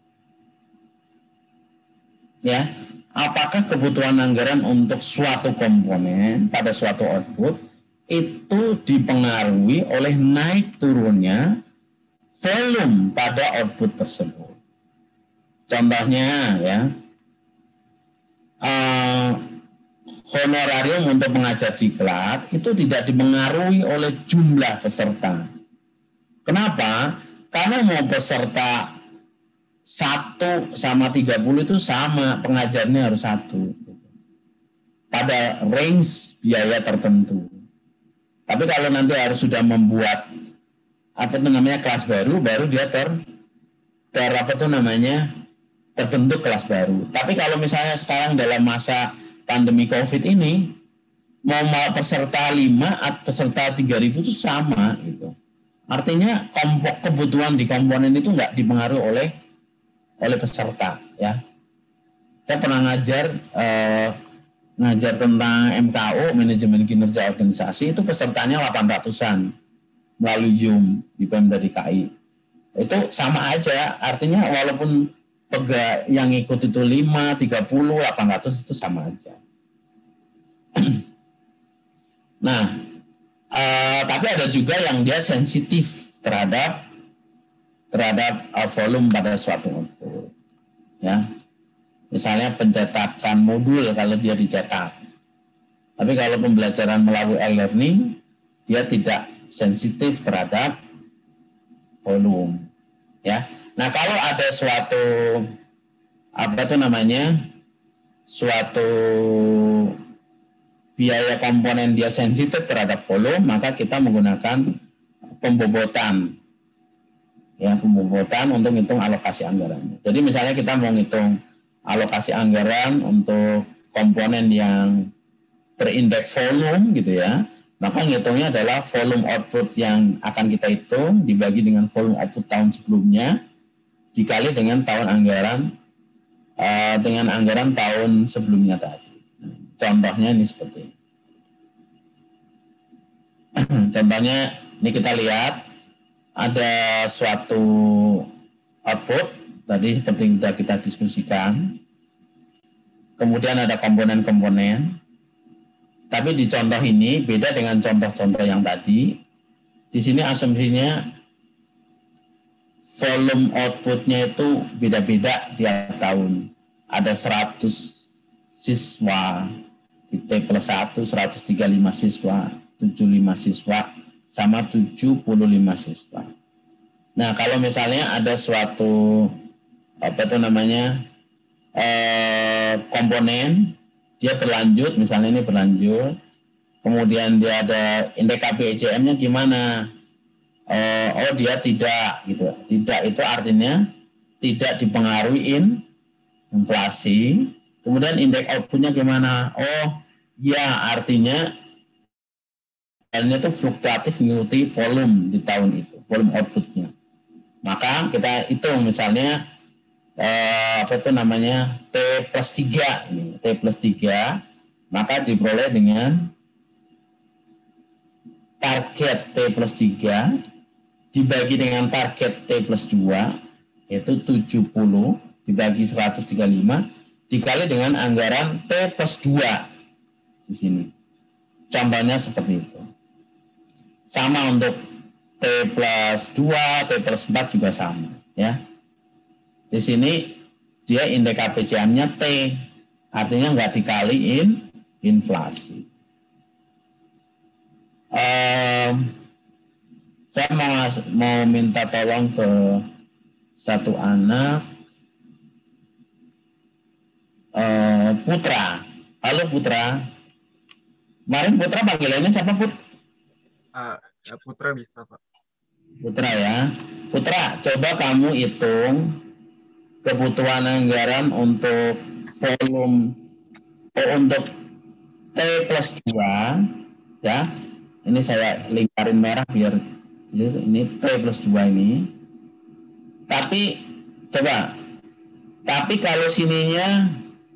Ya, apakah kebutuhan anggaran untuk suatu komponen pada suatu output itu dipengaruhi oleh naik turunnya volume pada output tersebut. Contohnya ya, honorarium untuk pengajar diklat itu tidak dipengaruhi oleh jumlah peserta. Kenapa? Karena mau peserta 1 sama 30 itu sama, pengajarnya harus 1. Pada range biaya tertentu. Tapi kalau nanti harus sudah membuat apa itu namanya kelas baru dia terbentuk kelas baru. Tapi kalau misalnya sekarang dalam masa pandemi COVID ini, mau peserta 5 atau peserta 3.000 itu sama gitu. Artinya kebutuhan di komponen itu nggak dipengaruhi oleh peserta ya. Saya pernah ngajar tentang MKO, manajemen kinerja organisasi, itu pesertanya 800-an melalui Zoom di Pemda DKI. Itu sama aja, artinya walaupun yang ikut itu 5, 30, 800 itu sama aja. Nah, tapi ada juga yang dia sensitif terhadap volume pada suatu output. Ya. Misalnya pencetakan modul kalau dia dicetak. Tapi kalau pembelajaran melalui e-learning, dia tidak sensitif terhadap volume. Ya. Nah, kalau ada suatu suatu biaya komponen dia sensitif terhadap volume, maka kita menggunakan pembobotan. Ya, pembobotan untuk hitung alokasi anggarannya. Jadi misalnya kita mau ngitung alokasi anggaran untuk komponen yang berindeks volume gitu ya, maka ngitungnya adalah volume output yang akan kita hitung dibagi dengan volume output tahun sebelumnya dikali dengan anggaran tahun sebelumnya tadi. Contohnya ini seperti ini. Contohnya ini kita lihat ada suatu output tadi seperti yang sudah kita diskusikan. Kemudian ada komponen-komponen. Tapi di contoh ini beda dengan contoh-contoh yang tadi. Di sini asumsinya volume outputnya itu beda-beda tiap tahun. Ada 100 siswa di T+1, 135 siswa, 75 siswa, sama 75 siswa. Nah, kalau misalnya ada suatu komponen dia berlanjut, misalnya ini berlanjut, kemudian dia ada indeks KPICM-nya gimana? Dia tidak gitu. Tidak itu artinya tidak dipengaruhi inflasi. Kemudian indeks output-nya gimana? Ya artinya itu fluktuatif mengikuti volume di tahun itu, volume output-nya. Maka kita hitung misalnya T+3 ini, T+3, maka diperoleh dengan target T+3 dibagi dengan target T+2 yaitu 70 dibagi 135 dikali dengan anggaran T+2 di sini. Contohnya seperti itu. Sama untuk T+2, T+4 juga sama ya. Di sini dia indeks KPCM-nya T, artinya nggak dikaliin inflasi. Saya mau minta tolong ke satu anak, Putra. Halo Putra. Kemarin Putra panggilannya siapa Put? Putra bisa Pak. Putra ya. Putra, coba kamu hitung kebutuhan anggaran untuk volume untuk T+2 ya. Ini saya lingkarin merah biar clear. Ini T+2 ini. Tapi kalau sininya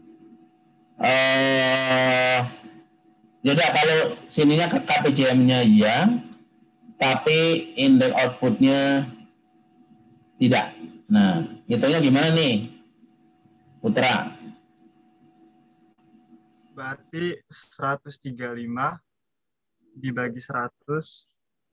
kalau sininya KPJM-nya iya, tapi indeks output-nya tidak. Nah, hitungnya gimana nih, Putra? Berarti 135 dibagi 100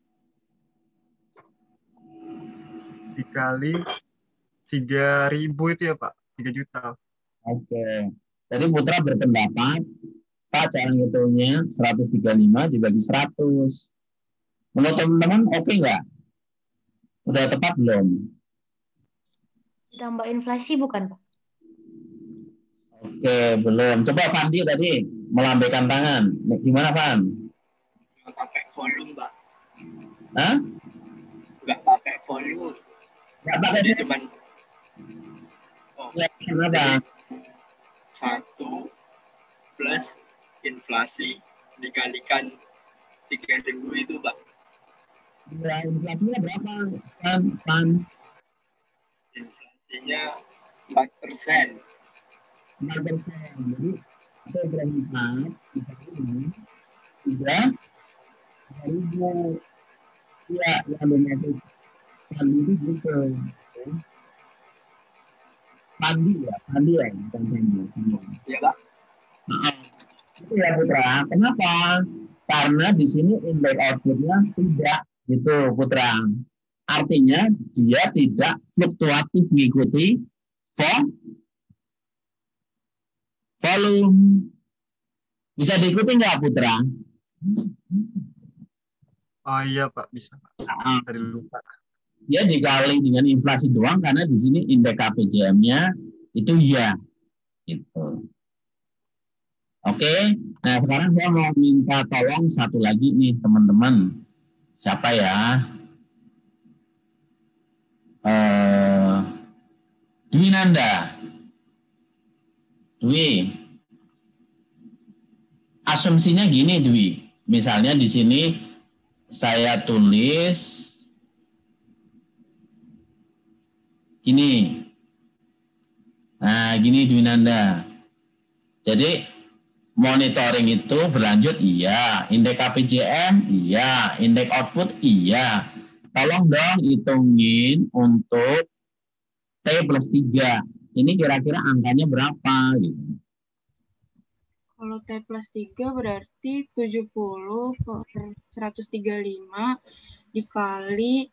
dikali 3.000 itu ya Pak, 3 juta. Oke. Jadi Putra berpendapat, Pak cara ngitungnya 135 dibagi 100. Menurut teman-teman oke nggak? Udah tepat belum? Tambah inflasi bukan, Pak? Oke, belum. Coba Fandi tadi melambaikan tangan. Gimana, Fan? Nggak pakai volume, Pak. Hah? Nggak pakai volume. Nggak pakai volume. Cuman ya, kenapa? 1 plus inflasi dikalikan 3.000 itu, Pak. Ya, inflasinya berapa? Pan? Inflasinya 4%. 4%. Jadi itu berempat dikali 3.000. Ya, yang dimaksud pandi itu gitu. Pandi ya, bukan pandi. Iya, Pak. Nah, itu ya Putra. Kenapa? Karena di sini indeks outputnya tidak gitu Putra. Artinya dia tidak fluktuatif mengikuti volume. Bisa diikuti nggak Putra? Oh iya Pak, bisa Pak. Dari lupa. Dia dikali dengan inflasi doang karena di sini indeks KPJM-nya itu ya. Gitu. Oke, nah sekarang saya mau minta tolong satu lagi nih teman-teman. Siapa ya? Dwi Nanda. Dwi. Asumsinya gini Dwi. Misalnya di sini saya tulis gini. Nah, gini Dwi Nanda. Jadi monitoring itu berlanjut, iya. Indeks KPJM, iya. Indeks output, iya. Tolong dong hitungin untuk T plus 3. Ini kira-kira angkanya berapa? Gitu. Kalau T plus 3 berarti 70 per 135 dikali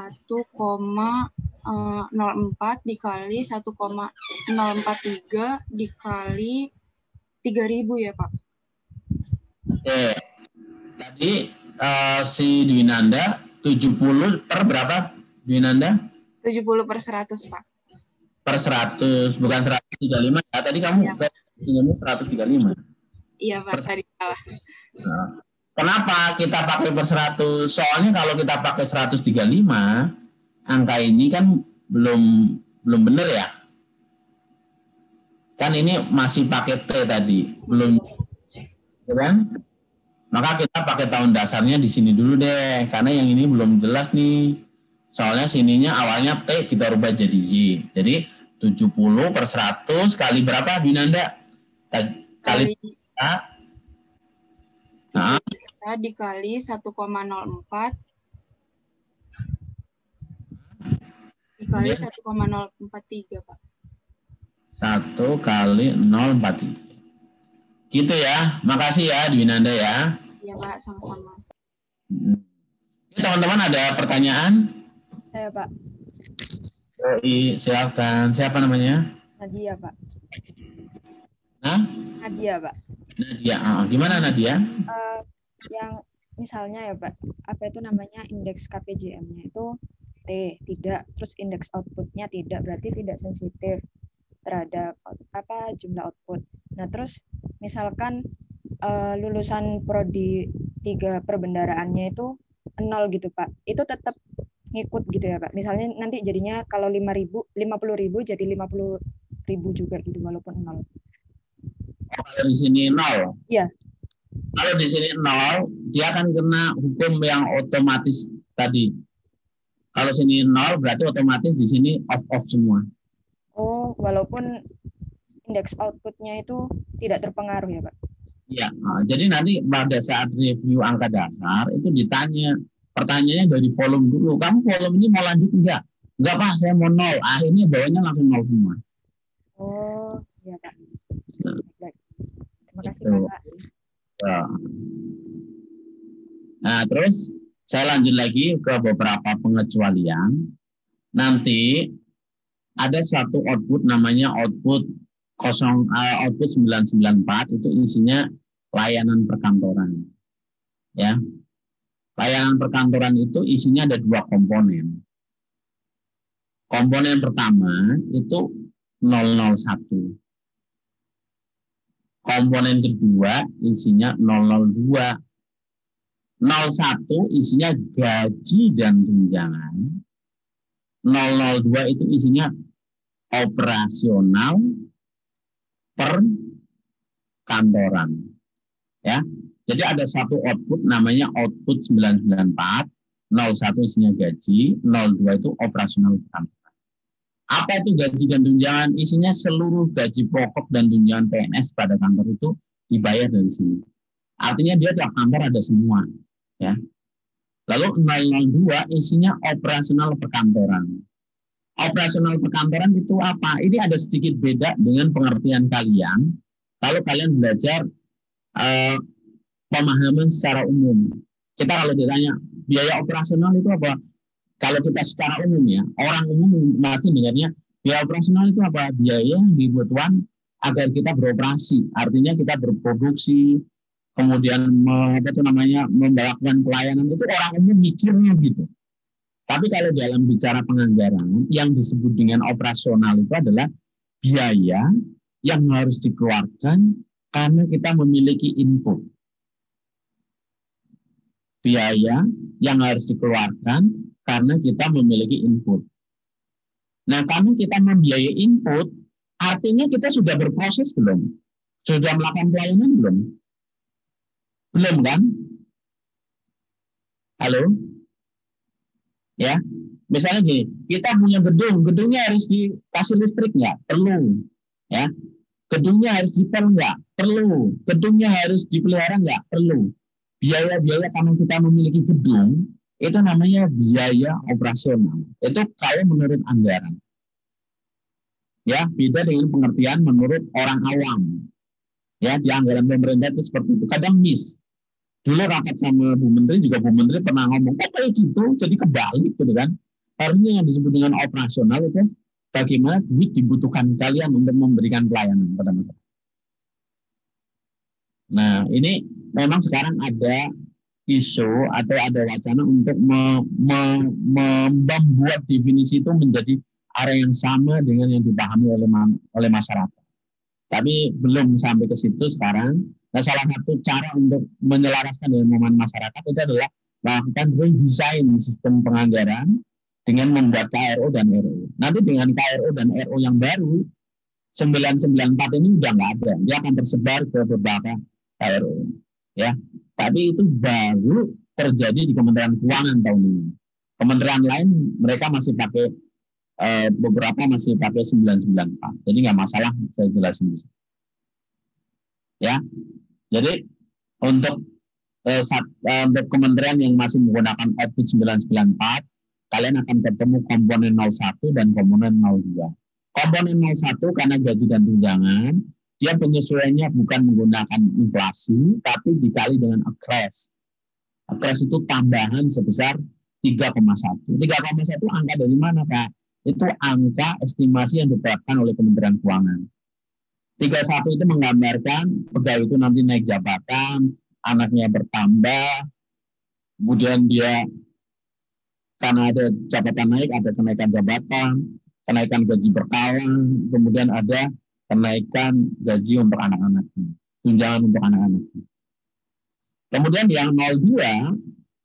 1,04 dikali 1,043 dikali 3.000 ya Pak. Oke. Tadi si Dwinanda 70 per berapa Dwinanda? 70 per 100 Pak. Per 100, bukan 135 ya. Tadi kamu Ya. 135. Iya Pak, tadi salah. Nah, kenapa kita pakai per 100? Soalnya kalau kita pakai 135, angka ini kan belum benar ya. Kan ini masih pakai T tadi, belum, kan? Maka kita pakai tahun dasarnya di sini dulu deh, karena yang ini belum jelas nih. Soalnya sininya awalnya T kita rubah jadi Y. Jadi 70 per 100 kali berapa, Binanda? Kali dikali 1,04 dikali 1,043 Pak. 1 kali 043. Gitu ya. Makasih ya Dwinanda ya. Iya Pak, sama-sama. Teman-teman ada pertanyaan? Saya Pak. Silakan. Siapa namanya? Nadia Pak. Nah? Nadia Pak. Nadia. Gimana Nadia? Yang misalnya ya Pak, apa itu namanya indeks KPJM-nya itu T, tidak, terus indeks output-nya tidak, berarti tidak sensitif terhadap apa jumlah output. Nah, terus misalkan lulusan prodi 3 perbendaraannya itu 0 gitu Pak. Itu tetap ngikut gitu ya Pak. Misalnya nanti jadinya kalau 50.000 jadi 50.000 juga gitu walaupun 0. Kalau di sini 0. Iya. Kalau di sini 0, dia akan kena hukum yang otomatis tadi. Kalau sini 0 berarti otomatis di sini off semua. Oh, walaupun indeks output-nya itu tidak terpengaruh ya Pak? Iya, jadi nanti pada saat review angka dasar itu ditanya, pertanyaannya dari volume dulu. Kamu volume ini mau lanjut enggak? Enggak Pak, saya mau 0. Akhirnya bawahnya langsung 0 semua. Oh, iya Pak. Baik. Terima kasih Itu. Pak. Ya. Nah, terus saya lanjut lagi ke beberapa pengecualian. Nanti ada suatu output namanya output 994, itu isinya layanan perkantoran. Ya. Layanan perkantoran itu isinya ada 2 komponen. Komponen pertama itu 001. Komponen kedua isinya 002. 01 isinya gaji dan tunjangan. 002 itu isinya operasional per perkantoran. Ya. Jadi ada satu output namanya output 994, 01 isinya gaji, 02 itu operasional perkantoran. Apa itu gaji dan tunjangan? Isinya seluruh gaji pokok dan tunjangan PNS pada kantor itu dibayar dari sini. Artinya dia tiap kantor ada semua. Ya. Lalu 002 isinya operasional perkantoran. Operasional perkantoran itu apa? Ini ada sedikit beda dengan pengertian kalian. Kalau kalian belajar pemahaman secara umum. Kita kalau ditanya biaya operasional itu apa? Kalau kita secara umum ya, orang umum mati dengarnya biaya operasional itu apa? Biaya yang dibutuhkan agar kita beroperasi. Artinya kita berproduksi, kemudian membawakan pelayanan, itu orang umum mikirnya gitu. Tapi kalau dalam bicara penganggaran, yang disebut dengan operasional itu adalah biaya yang harus dikeluarkan karena kita memiliki input. Biaya yang harus dikeluarkan karena kita memiliki input. Nah, karena kita membiayai input, artinya kita sudah berproses belum? Sudah melakukan pelayanan belum? Belum kan? Halo? Ya, misalnya gini, kita punya gedung, gedungnya harus dikasih listrik nggak? Perlu. Ya, gedungnya harus dipel nggak? Perlu. Gedungnya harus dipelihara nggak? Perlu. Biaya-biaya karena kita memiliki gedung, itu namanya biaya operasional. Itu kalau menurut anggaran. Ya, beda dengan pengertian menurut orang awam. Ya, di anggaran pemerintah itu seperti itu. Kadang miss. Dulu rapat sama Bu Menteri, juga Bu Menteri pernah ngomong, kok kayak gitu, jadi kebalik gitu kan. Harusnya yang disebut dengan operasional itu bagaimana duit dibutuhkan kalian untuk memberikan pelayanan pada masyarakat. Nah, ini memang sekarang ada isu atau ada wacana untuk membuat definisi itu menjadi area yang sama dengan yang dipahami oleh masyarakat. Tapi belum sampai ke situ sekarang. Nah, salah satu cara untuk menyelaraskan dengan pemahaman masyarakat itu adalah melakukan redesign sistem penganggaran dengan membuat KRO dan RO. Nanti dengan KRO dan RO yang baru, 994 ini udah nggak ada. Dia akan tersebar ke beberapa KRO. Ya, tapi itu baru terjadi di Kementerian Keuangan tahun ini. Kementerian lain mereka masih pakai beberapa masih pakai 994. Jadi nggak masalah, saya jelasin di sini. Ya, jadi untuk kementerian yang masih menggunakan output 994, kalian akan ketemu komponen 01 dan komponen 02. Komponen 01 karena gaji dan tunjangan, dia penyesuaiannya bukan menggunakan inflasi, tapi dikali dengan accrues. Accrues itu tambahan sebesar 3,1. 3,1 angka dari mana, Kak? Itu angka estimasi yang ditetapkan oleh Kementerian Keuangan. 31 itu menggambarkan pegawai itu nanti naik jabatan, anaknya bertambah, kemudian dia karena ada jabatan naik, ada kenaikan jabatan, kenaikan gaji berkala, kemudian ada kenaikan gaji untuk anak-anaknya, tunjangan untuk anak-anaknya. Kemudian yang 02,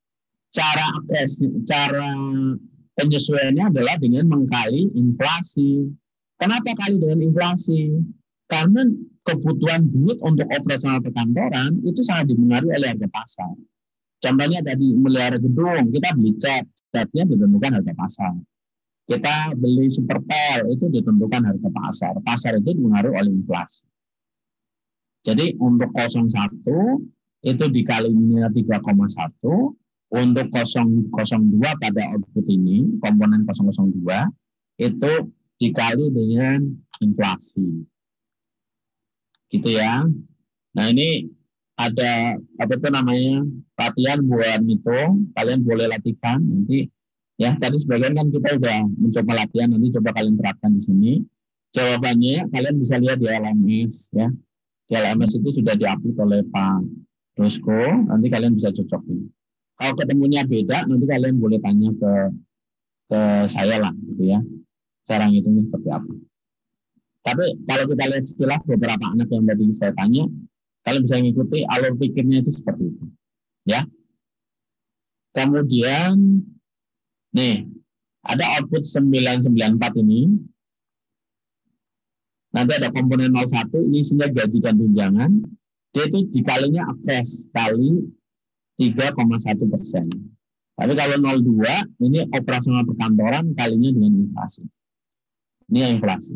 cara penyesuaiannya adalah dengan mengkali inflasi. Kenapa kali dengan inflasi? Karena kebutuhan duit untuk operasional perkantoran itu sangat dipengaruhi oleh harga pasar. Contohnya tadi melihara gedung, kita beli catnya ditentukan harga pasar. Kita beli superpel itu ditentukan harga pasar. Pasar itu dipengaruhi oleh inflasi. Jadi untuk 01 itu dikalinya 3,1, untuk 002 pada output ini, komponen 002 itu dikali dengan inflasi. Gitu ya. Nah, ini ada apa itu namanya latihan buat ngitung, kalian boleh latihkan nanti ya. Tadi sebagian kan kita udah mencoba latihan, nanti coba kalian terapkan di sini. Jawabannya kalian bisa lihat di LMS ya. Di LMS itu sudah diupload oleh Pak Rusko, nanti kalian bisa cocokin. Kalau ketemunya beda, nanti kalian boleh tanya ke saya lah gitu ya. Cara ngitungnya seperti apa. Tapi kalau kita lihat sekilas beberapa anak yang tadi saya tanya, kalian bisa mengikuti alur pikirnya itu seperti itu. Ya. Kemudian, nih, ada output 994 ini. nanti ada komponen 01, ini isinya gaji dan tunjangan, dia itu dikalinya across kali 3,1%. Tapi kalau 02, ini operasional perkantoran kalinya dengan inflasi. Ini yang inflasi.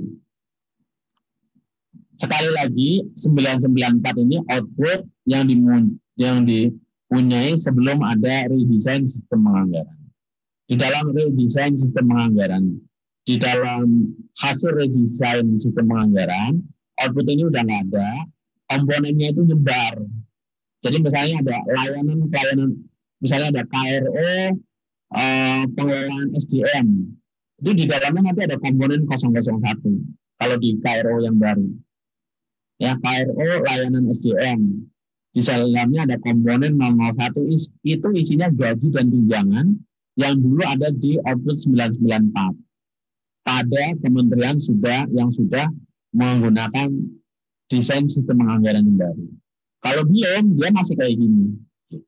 Sekali lagi, 994 ini output yang dipunyai sebelum ada redesign sistem penganggaran. Di dalam redesign sistem penganggaran, di dalam hasil redesign sistem penganggaran, output ini udah nggak ada, komponennya itu nyebar. Jadi misalnya ada layanan, misalnya ada KRO, pengelolaan SDM, itu di dalamnya nanti ada komponen 001, kalau di KRO yang baru. Ya, KRO layanan SDM. Di dalamnya ada komponen 001, itu isinya gaji dan tunjangan yang dulu ada di output 994. Pada kementerian yang sudah menggunakan desain sistem penganggaran yang baru. Kalau belum, dia masih kayak gini.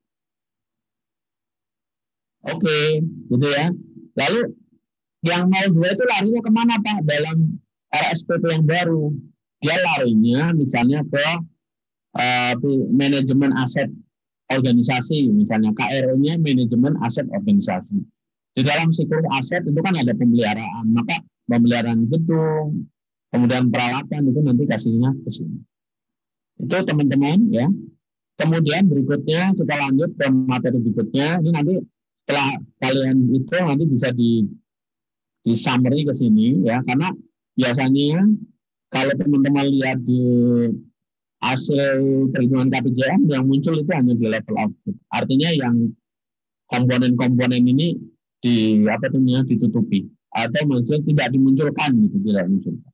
Oke, gitu ya. Lalu yang 02 itu larinya kemana Pak? Dalam RSPP yang baru. Dia larinya misalnya ke manajemen aset organisasi, misalnya KRO-nya manajemen aset organisasi. Di dalam siklus aset itu kan ada pemeliharaan, maka pemeliharaan gedung, kemudian peralatan itu nanti kasihnya ke sini. Itu teman-teman ya. Kemudian berikutnya kita lanjut ke materi berikutnya. Ini nanti setelah kalian itu nanti bisa di summary ke sini ya, karena biasanya kalau teman-teman lihat di hasil perhitungan KPJM yang muncul itu hanya di level output. Artinya yang komponen-komponen ini ditutupi atau maksudnya tidak dimunculkan gitu, tidak dimunculkan.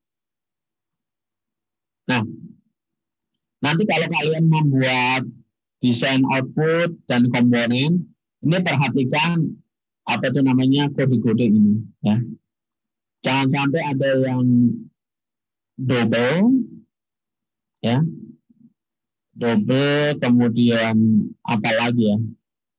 Nah, nanti kalau kalian membuat desain output dan komponen, ini perhatikan kode-kode ini ya. Jangan sampai ada yang double ya. Double, kemudian apa lagi ya?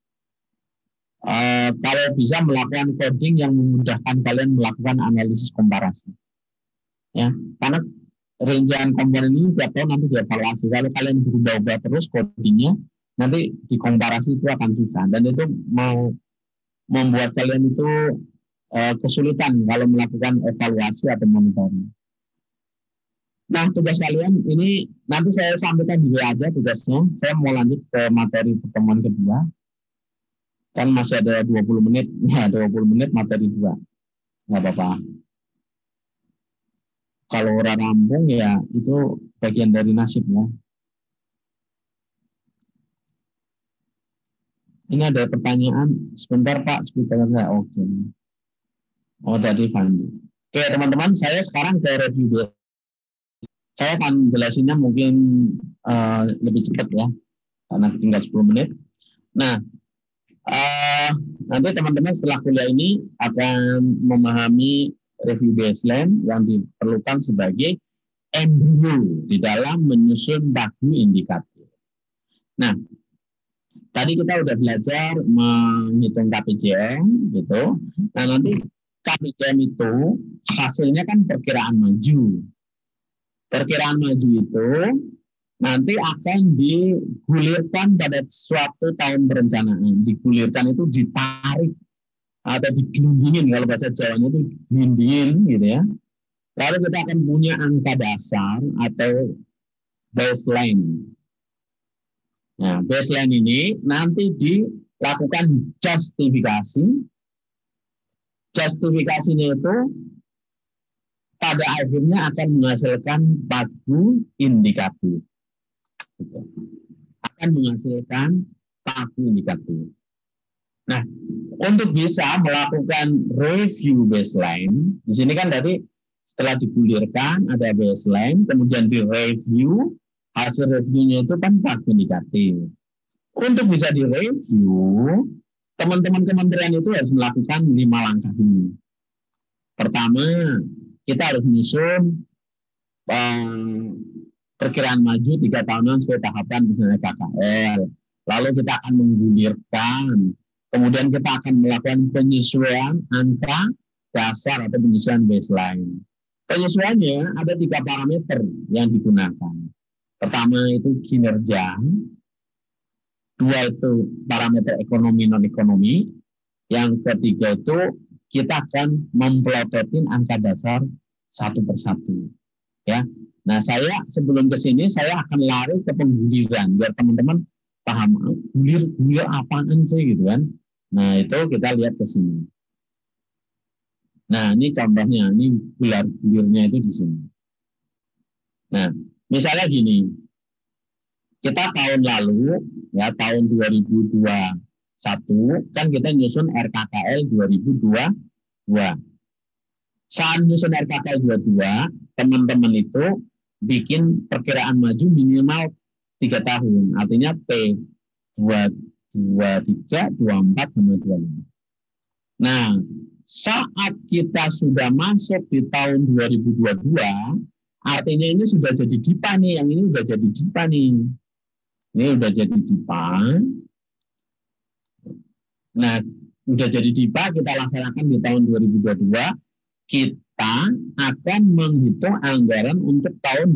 Kalau bisa melakukan coding yang memudahkan kalian melakukan analisis komparasi. Ya, karena rincian komponen ini tiap tahun nanti dievaluasi. Kalau kalian berubah-ubah terus codingnya, nanti dikomparasi itu akan susah, dan itu mau membuat kalian itu kesulitan kalau melakukan evaluasi atau monitoring. Nah, tugas kalian ini nanti saya sampaikan juga aja tugasnya. Saya mau lanjut ke materi pertemuan kedua. Kan masih ada 20 menit. Ya, 20 menit materi 2. Nggak apa-apa. Kalau orang rampung ya itu bagian dari nasib ya. Ini ada pertanyaan. Sebentar Pak, speakernya oke. Oh, tadi Fandi. Oke, teman-teman, saya sekarang ke review. Saya akan jelasinnya mungkin lebih cepat ya, karena tinggal 10 menit. Nah, nanti teman-teman setelah kuliah ini akan memahami review baseline yang diperlukan sebagai embrio di dalam menyusun pagu indikator. Nah, tadi kita udah belajar menghitung KPJM gitu. Nah, nanti KPJM itu hasilnya kan perkiraan maju. Perkiraan maju itu nanti akan digulirkan pada suatu tahun perencanaan. Digulirkan itu ditarik atau digelindingin, kalau bahasa Jawanya itu gelindingin gitu ya. Lalu kita akan punya angka dasar atau baseline. Nah, baseline ini nanti dilakukan justifikasi. Justifikasinya itu pada akhirnya akan menghasilkan pagu indikatif. Akan menghasilkan pagu indikatif. Nah, untuk bisa melakukan review baseline, di sini kan tadi setelah digulirkan ada baseline, kemudian direview, hasil reviewnya itu kan pagu indikatif. Untuk bisa direview, teman-teman kementerian itu harus melakukan 5 langkah ini. Pertama, kita harus menyusun perkiraan maju 3 tahunan sesuai tahapan misalnya KKL. Lalu kita akan menggulirkan. Kemudian kita akan melakukan penyesuaian angka dasar atau penyesuaian baseline. Penyesuaiannya ada 3 parameter yang digunakan. Pertama itu kinerja, 2 itu parameter ekonomi non-ekonomi, yang ketiga itu kita akan memplototin angka dasar satu persatu. Ya, nah saya sebelum ke sini saya akan lari ke pengguliran biar teman-teman paham gulir apaan sih gitu kan. Nah itu kita lihat ke sini. Nah ini contohnya, ini gulirnya itu di sini. Nah misalnya gini, kita tahun lalu ya tahun 2021 kan kita nyusun RKKL 2022. Saat nyusun RKKL 22, teman-teman itu bikin perkiraan maju minimal 3 tahun. Artinya P 23, 24, sama 25. Nah, saat kita sudah masuk di tahun 2022, artinya ini sudah jadi DIPA nih, yang ini sudah jadi DIPA nih. Ini sudah jadi DIPA. Nah, sudah jadi DIPA, kita laksanakan di tahun 2022, kita akan menghitung anggaran untuk tahun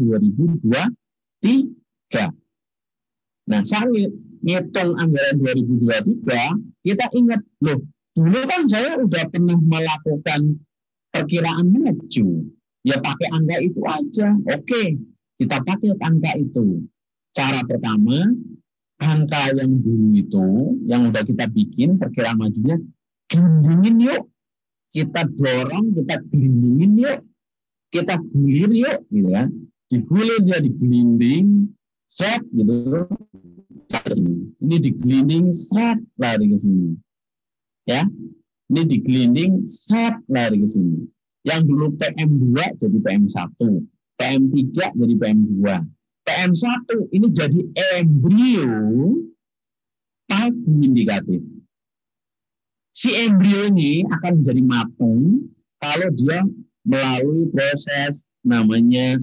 2023. Nah, saat ngitung anggaran 2023, kita ingat, loh, dulu kan saya udah pernah melakukan perkiraan maju. Ya pakai angka itu aja. Oke, kita pakai angka itu. Cara pertama, angka yang dulu itu, yang udah kita bikin perkiraan majunya, gelindingin yuk. Kita dorong, kita gelindingin yuk. Kita gulir yuk, gitu kan. Digulir dia, digelinding, set, gitu. Ini digelinding, set, lari ke sini. Ya, ini digelinding, set, lari ke sini. Yang dulu PM2 jadi PM1, PM3 jadi PM2, PM1 ini jadi embrio pagu indikatif. Si embrio ini akan menjadi matung kalau dia melalui proses namanya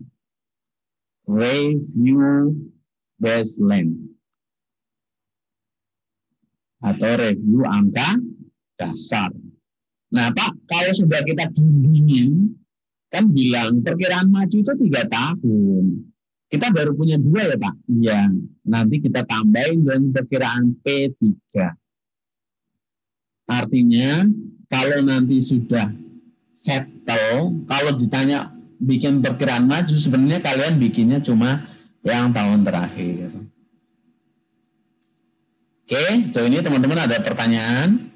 review baseline atau review angka dasar. Nah Pak, kalau sudah kita gelindingin, kan bilang perkiraan maju itu 3 tahun. Kita baru punya 2 ya Pak? Iya, nanti kita tambahin dengan perkiraan P3. Artinya, kalau nanti sudah settle, kalau ditanya bikin perkiraan maju, sebenarnya kalian bikinnya cuma yang tahun terakhir. Oke, so ini teman-teman ada pertanyaan?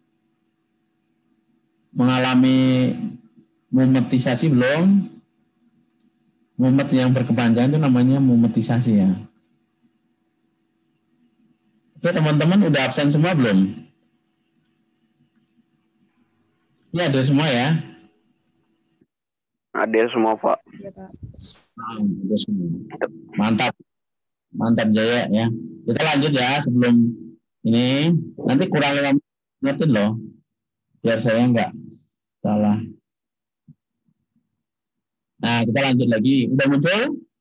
Mengalami mumetisasi belum? Mumet yang berkepanjangan itu namanya mumetisasi ya. Oke teman-teman udah absen semua belum? Ya ada semua ya? Ada semua Pak. Iya Pak. Ada semua. Mantap. Mantap Jaya ya. Kita lanjut ya sebelum ini. Nanti kurang 5 menit loh. Biar saya nggak salah. Nah, kita lanjut lagi. Udah muncul?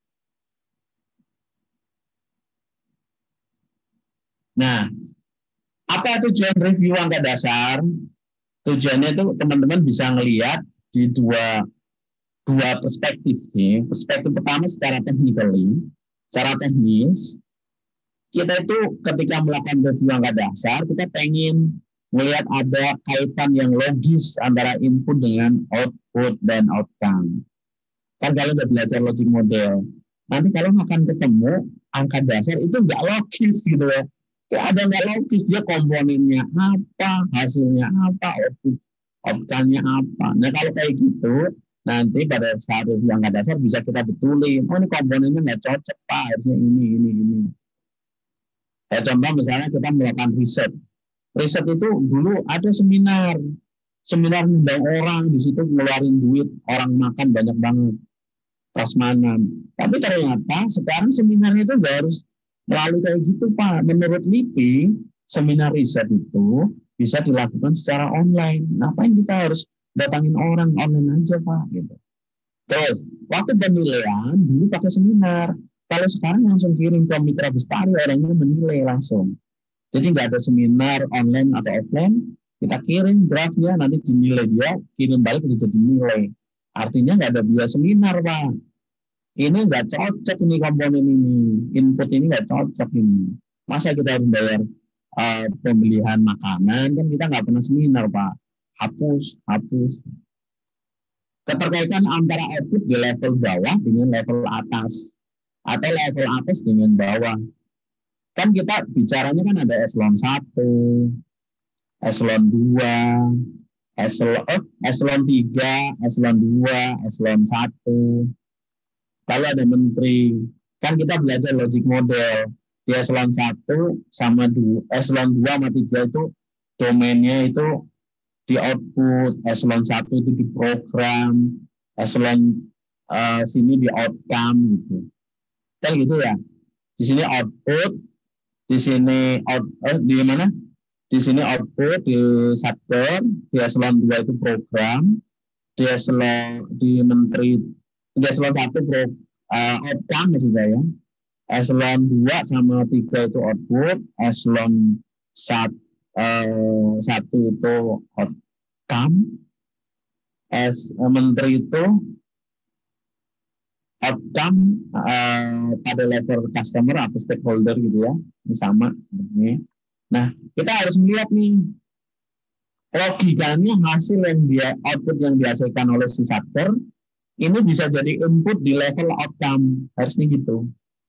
Nah, apa tujuan review angka dasar? Tujuannya itu teman-teman bisa ngelihat di dua perspektif sih. Perspektif pertama secara teknis, kita itu ketika melakukan review angka dasar, kita pengen melihat ada kaitan yang logis antara input dengan output dan outcome. Kan kalau udah belajar logic model, nanti kalau akan ketemu angka dasar itu nggak logis gitu ya. Kayak ada nggak logis, dia komponennya apa, hasilnya apa, outcome-nya apa. Nah kalau kayak gitu, nanti pada saat review angka dasar bisa kita betulin. Oh ini komponennya nggak cocok Pak, harusnya ini. Kayak contoh misalnya kita melakukan riset. Riset itu dulu ada seminar ngundang orang, di situ ngeluarin duit, orang makan banyak banget prasmanan. Tapi ternyata sekarang seminarnya itu nggak harus melalui kayak gitu Pak. Menurut LIPI, seminar riset itu bisa dilakukan secara online. Ngapain kita harus datangin orang online aja Pak? Gitu. Terus waktu penilaian dulu pakai seminar. Kalau sekarang langsung kirim ke Mitra Bestari, orangnya menilai langsung. Jadi nggak ada seminar online atau offline, kita kirim draftnya, nanti dinilai dia, kirim balik udah jadi nilai. Artinya nggak ada biaya seminar, Pak. Ini nggak cocok ini komponen ini. Input ini nggak cocok ini. Masa kita harus bayar pembelian makanan, kan kita nggak pernah seminar, Pak. Hapus. Keterkaitan antara output di level bawah dengan level atas. Atau level atas dengan bawah. Kan kita bicaranya kan ada eselon 1, eselon 2, eselon 3, eselon 2, eselon 1. Lalu ada menteri. Kan kita belajar logic model. Di eselon 1 sama eselon 2 sama 3 itu domainnya itu di output, eselon 1 itu di program, eselon sini di outcome gitu. Kan gitu ya. Di sini output, di sini di mana? Di sini output di sektor, di eselon 2 itu program, di eselon di menteri, di eselon 1 outcome maksud saya. Eselon 2 sama 3 itu output, eselon 1 itu outcome, menteri itu outcome pada level customer atau stakeholder gitu ya, ini sama. Nah, kita harus melihat nih logikanya hasil yang output yang dihasilkan oleh si sektor ini bisa jadi input di level outcome, harusnya gitu.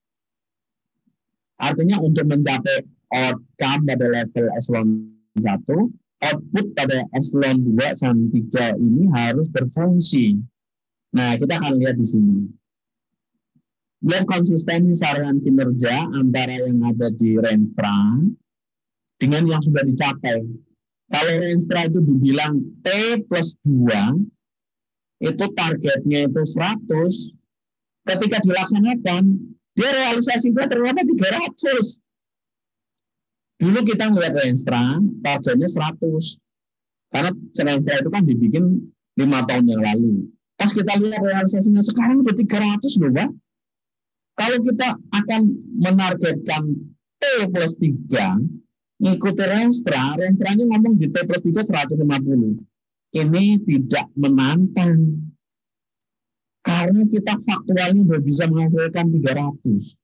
Artinya untuk mencapai outcome pada level eselon 1, output pada eselon 2 sampai 3 ini harus berfungsi. Nah, kita akan lihat di sini. Lihat konsistensi saran kinerja antara yang ada di Renstra dengan yang sudah dicapai. Kalau Renstra itu dibilang T plus 2, itu targetnya itu 100, ketika dilaksanakan, dia realisasinya ternyata 300. Dulu kita melihat Renstra, targetnya 100. Karena Renstra itu kan dibikin 5 tahun yang lalu. Pas kita lihat realisasinya sekarang udah 300 loh, Pak. Kalau kita akan menargetkan T plus 3, ngikuti Renstranya ngomong di T plus 3 150. Ini tidak menantang. Karena kita faktualnya sudah bisa menghasilkan 300.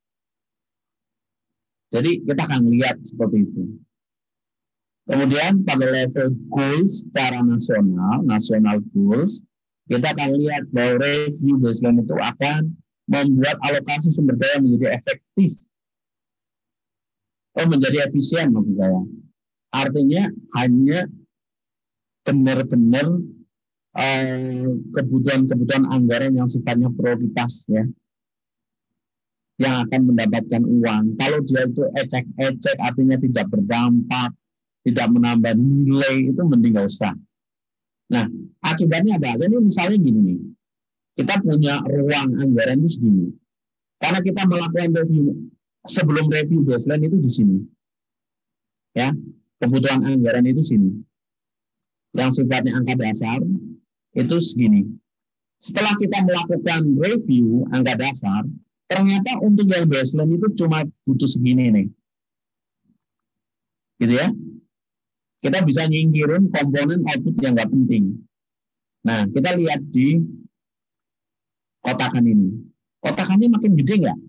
Jadi kita akan lihat seperti itu. Kemudian pada level goals secara nasional goals, kita akan lihat bahwa review baseline itu akan membuat alokasi sumber daya menjadi efektif. Menjadi efisien maksud saya. Artinya hanya benar-benar kebutuhan-kebutuhan anggaran yang sifatnya prioritas ya, yang akan mendapatkan uang. Kalau dia itu ecek-ecek artinya tidak berdampak, tidak menambah nilai, itu mending nggak usah. Nah, akibatnya apa? Jadi misalnya gini nih, kita punya ruang anggaran itu segini. Karena kita melakukan review, sebelum review baseline itu di sini. Ya, kebutuhan anggaran itu sini. Yang sifatnya angka dasar itu segini. Setelah kita melakukan review angka dasar, ternyata untuk yang baseline itu cuma butuh segini nih. Gitu ya. Kita bisa nyingkirin komponen output yang nggak penting. Nah, kita lihat di kotakan ini. Kotakannya makin gede nggak?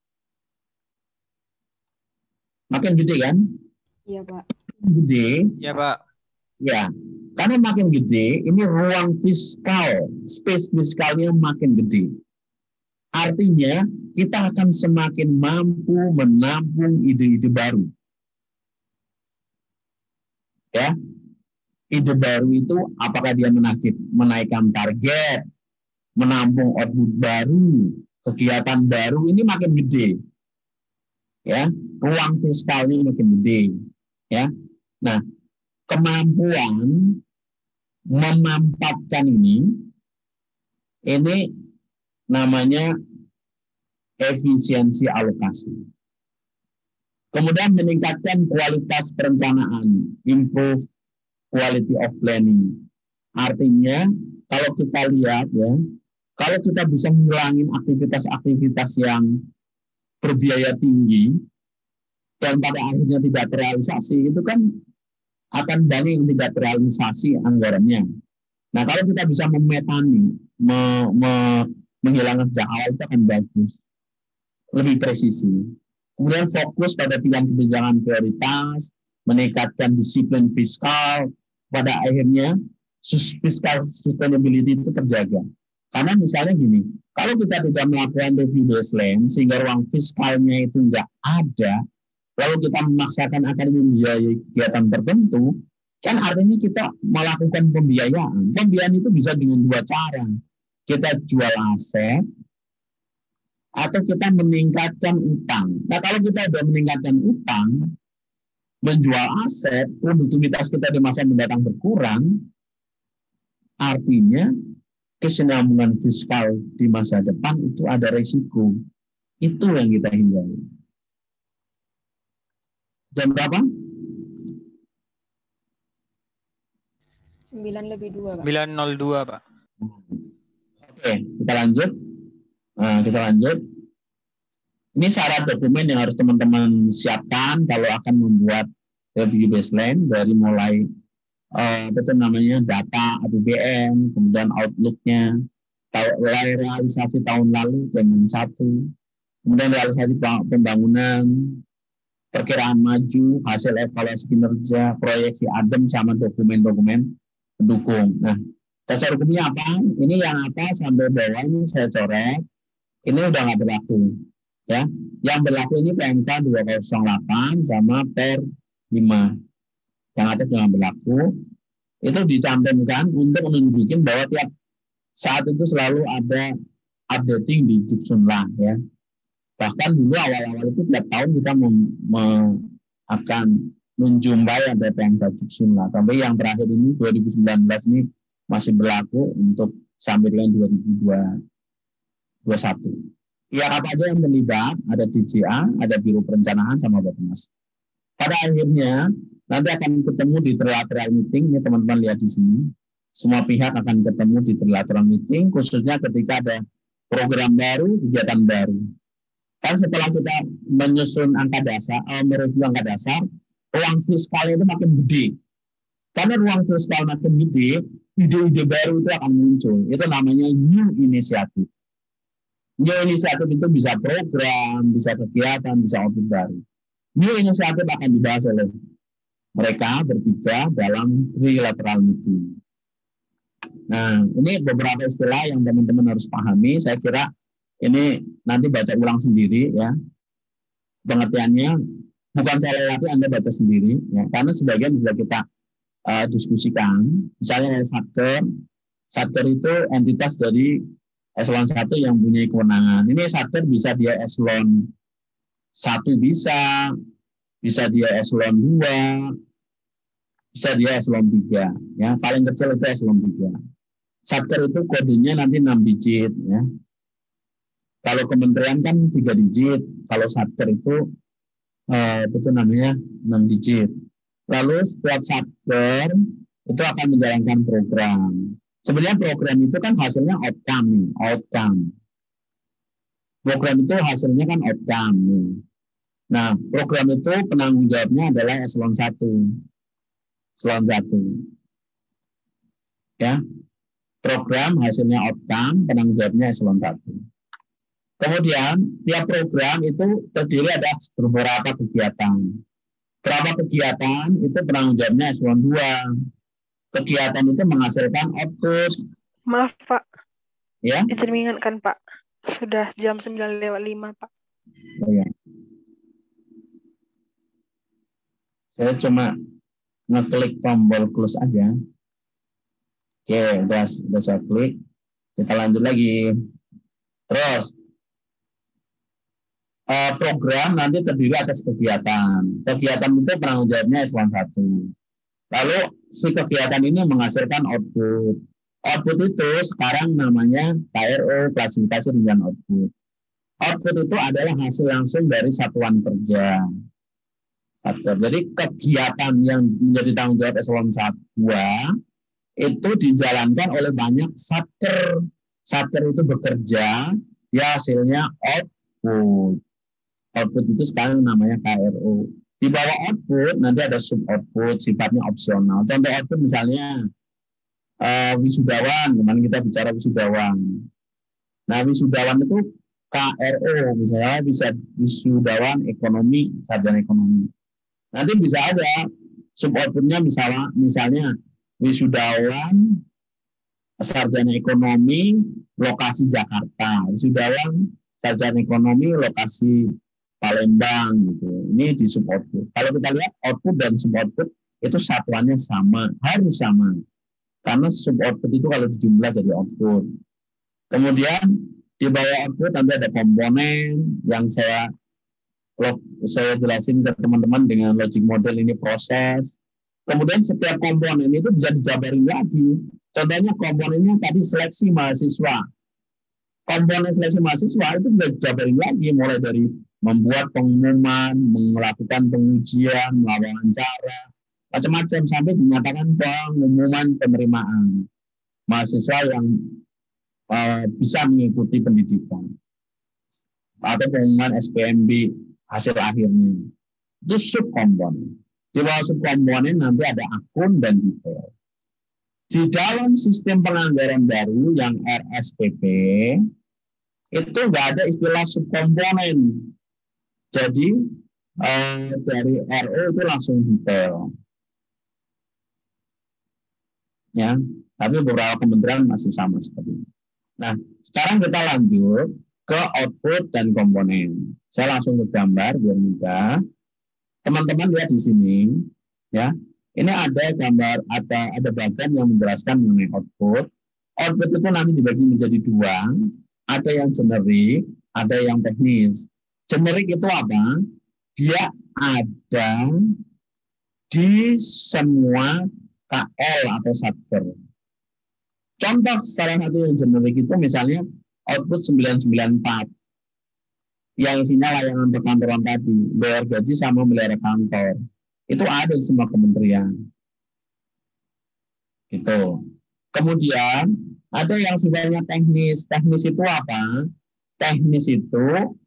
Makin gede kan? Iya, Pak. Gede. Iya, Pak. Ya, karena makin gede, ini ruang fiskal, space fiskalnya makin gede. Artinya, kita akan semakin mampu menampung ide-ide baru. Ya, ide baru itu apakah dia menaikkan target, menampung output baru, kegiatan baru, ini makin gede. Ya, ruang fiskalnya makin gede. Ya, nah, kemampuan memampatkan ini namanya efisiensi alokasi. Kemudian meningkatkan kualitas perencanaan, improve quality of planning. Artinya, kalau kita lihat ya, kalau kita bisa ngilangin aktivitas-aktivitas yang berbiaya tinggi dan pada akhirnya tidak terrealisasi, itu kan akan banyak yang tidak terrealisasi anggarannya. Nah, kalau kita bisa menghilangkan sejak awal itu akan bagus, lebih presisi. Kemudian fokus pada pilihan kebijakan prioritas, meningkatkan disiplin fiskal, pada akhirnya fiskal sustainability itu terjaga. Karena misalnya gini, kalau kita tidak melakukan review baseline sehingga ruang fiskalnya itu nggak ada, lalu kita memaksakan akan membiayai kegiatan tertentu, kan artinya kita melakukan pembiayaan. Pembiayaan itu bisa dengan dua cara. Kita jual aset, atau kita meningkatkan utang. Nah, kalau kita sudah meningkatkan utang, menjual aset, produktivitas kita di masa mendatang berkurang, artinya kesinambungan fiskal di masa depan itu ada resiko. Itu yang kita hindari. Jam berapa? 9:02, Pak. 9:02, Pak. Oke, kita lanjut. Nah, kita lanjut. Ini syarat dokumen yang harus teman-teman siapkan kalau akan membuat review baseline dari mulai data APBN, kemudian outlook-nya, realisasi tahun lalu, Kemen 1, kemudian realisasi pembangunan, perkiraan maju, hasil evaluasi kinerja, proyeksi ADEM, sama dokumen-dokumen pendukung. Nah, dasar hukumnya apa? Ini yang atas sampai bawah ini saya coret. Ini udah nggak berlaku, ya. Yang berlaku ini PMK 208 sama Per 5. Yang atas jangan berlaku. Itu dicantumkan untuk menunjukkan bahwa tiap saat itu selalu ada updating di Juksunlah, ya. Bahkan dulu awal-awal itu tiap tahun kita akan menjumpai ada PMK Juksunlah. Sampai yang terakhir ini 2019 ini masih berlaku untuk sampai dengan 2021. Pihak apa aja yang terlibat? Ada DJA, ada Biro Perencanaan, sama Bappenas. Pada akhirnya nanti akan ketemu di trilateral meeting. Ini teman-teman lihat di sini. Semua pihak akan ketemu di trilateral meeting, khususnya ketika ada program baru, kegiatan baru. Kan setelah kita menyusun angka dasar, mereview angka dasar, ruang fiskal itu makin gede. Karena ruang fiskal makin gede, ide-ide baru itu akan muncul. Itu namanya new initiative. New initiative itu bisa program, bisa kegiatan, bisa output baru. New initiative akan dibahas oleh mereka bertiga dalam trilateral meeting. Nah, ini beberapa istilah yang teman-teman harus pahami. Saya kira ini nanti baca ulang sendiri, ya. Pengertiannya bukan saya latih, Anda baca sendiri, ya. Karena sebagian sudah kita diskusikan. Misalnya Satker itu entitas dari eselon 1 yang punya kewenangan. Ini Satker bisa dia eselon 1 bisa dia eselon 2, bisa dia eselon 3, ya. Paling kecil itu eselon 3. Satker itu kodenya nanti 6 digit, ya. Kalau kementerian kan 3 digit, kalau Satker itu namanya 6 digit. Lalu setiap Satker itu akan menjalankan program. Sebenarnya program itu kan hasilnya outcome. Program itu hasilnya kan outcome. Nah, program itu penanggung jawabnya adalah eselon 1. Eselon 1. Ya. Program hasilnya outcome, penanggung jawabnya eselon 1. Kemudian, tiap program itu terdiri ada beberapa kegiatan. Berapa kegiatan itu penanggung jawabnya eselon 2. Kegiatan itu menghasilkan output. Maaf, Pak. Ya. Izin mengingatkan, Pak. Sudah jam 9:05, Pak. Oh, ya. Saya cuma ngeklik tombol close aja. Oke, udah saya klik. Kita lanjut lagi. Terus, program nanti terdiri atas kegiatan. Kegiatan itu penanggung jawabnya eselon 1. Lalu si kegiatan ini menghasilkan output. Output itu sekarang namanya KRO, klasifikasi ringan output. Output itu adalah hasil langsung dari satuan kerja. Jadi kegiatan yang menjadi tanggung jawab eselon 2 itu dijalankan oleh banyak satker. Satker itu bekerja, ya hasilnya output. Output itu sekarang namanya KRO. Di bawah output nanti ada sub output, sifatnya opsional. Contoh output misalnya wisudawan, kemarin kita bicara wisudawan. Nah, wisudawan itu KRO, misalnya bisa wisudawan ekonomi, sarjana ekonomi. Nanti bisa aja sub outputnya misalnya wisudawan sarjana ekonomi lokasi Jakarta, wisudawan sarjana ekonomi lokasi Palembang gitu. Ini di sub output. Kalau kita lihat output dan sub output itu satuannya sama, harus sama. Karena sub output itu kalau dijumlah jadi output. Kemudian di bawah output nanti ada komponen yang saya jelasin ke teman-teman dengan logic model ini proses. Kemudian setiap komponen itu bisa dijabarin lagi. Contohnya komponennya tadi seleksi mahasiswa. Komponen seleksi mahasiswa itu bisa dijabarin lagi mulai dari membuat pengumuman, melakukan pengujian, wawancara, macam-macam sampai dinyatakan pengumuman penerimaan mahasiswa yang bisa mengikuti pendidikan atau pengumuman SPMB hasil akhirnya. Itu subkomponen. Di bawah subkomponen nanti ada akun dan detail. Di dalam sistem penganggaran baru yang RSPP itu nggak ada istilah subkomponen. Jadi dari RO itu langsung detail. Ya, tapi beberapa kementerian masih sama seperti ini. Nah, sekarang kita lanjut ke output dan komponen. Saya langsung ke gambar biar mudah. Teman-teman lihat di sini, ya. Ini ada gambar, ada bagian yang menjelaskan mengenai output. Output itu nanti dibagi menjadi dua, ada yang generik, ada yang teknis. Generik itu apa? Dia ada di semua KL atau satker. Contoh salah satu yang generik itu misalnya output 994 yang isinya layanan perkantoran tadi, bayar gaji sama melihara kantor. Itu ada di semua kementerian. Gitu. Kemudian ada yang sifatnya teknis. Teknis itu apa? Teknis itu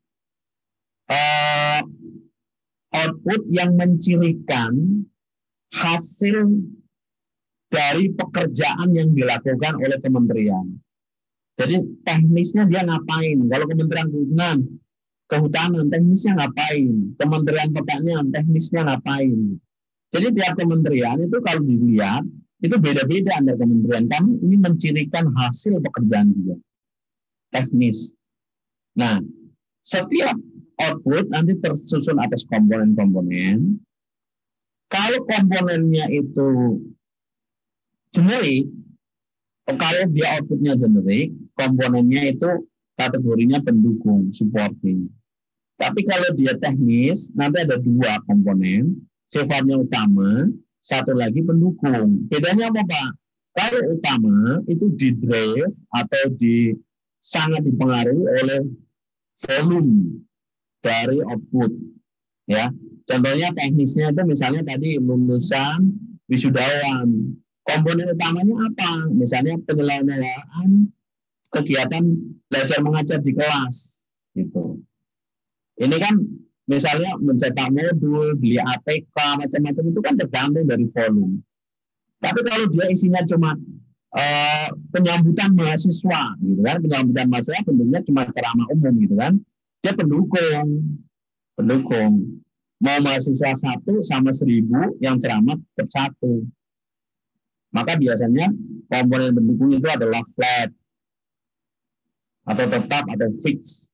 output yang mencirikan hasil dari pekerjaan yang dilakukan oleh kementerian. Jadi teknisnya dia ngapain? Kalau Kementerian Kehutanan teknisnya ngapain? Kementerian Pertanian teknisnya ngapain? Jadi tiap kementerian itu kalau dilihat itu beda-beda antar kementerian karena ini mencirikan hasil pekerjaan dia. Teknis. Nah, setiap output nanti tersusun atas komponen-komponen. Kalau komponennya itu generik, kalau dia outputnya generik, komponennya itu kategorinya pendukung, supporting. Tapi kalau dia teknis, nanti ada dua komponen, sifatnya utama, satu lagi pendukung. Bedanya apa, Pak? Kalau utama itu di drive atau sangat dipengaruhi oleh volume dari output. Ya, contohnya teknisnya itu misalnya tadi lulusan wisudawan. Komponen utamanya apa? Misalnya penyelenggaraan kegiatan belajar mengajar di kelas, gitu. Ini kan misalnya mencetak modul, beli ATK, macam-macam itu kan tergantung dari volume. Tapi kalau dia isinya cuma penyambutan mahasiswa, gitu kan, penyambutan mahasiswa bentuknya cuma ceramah umum, gitu kan, dia pendukung. Mau mahasiswa 1 sama 1000 yang ceramah tetap 1. Maka biasanya komponen pendukung itu adalah flat atau tetap atau fix.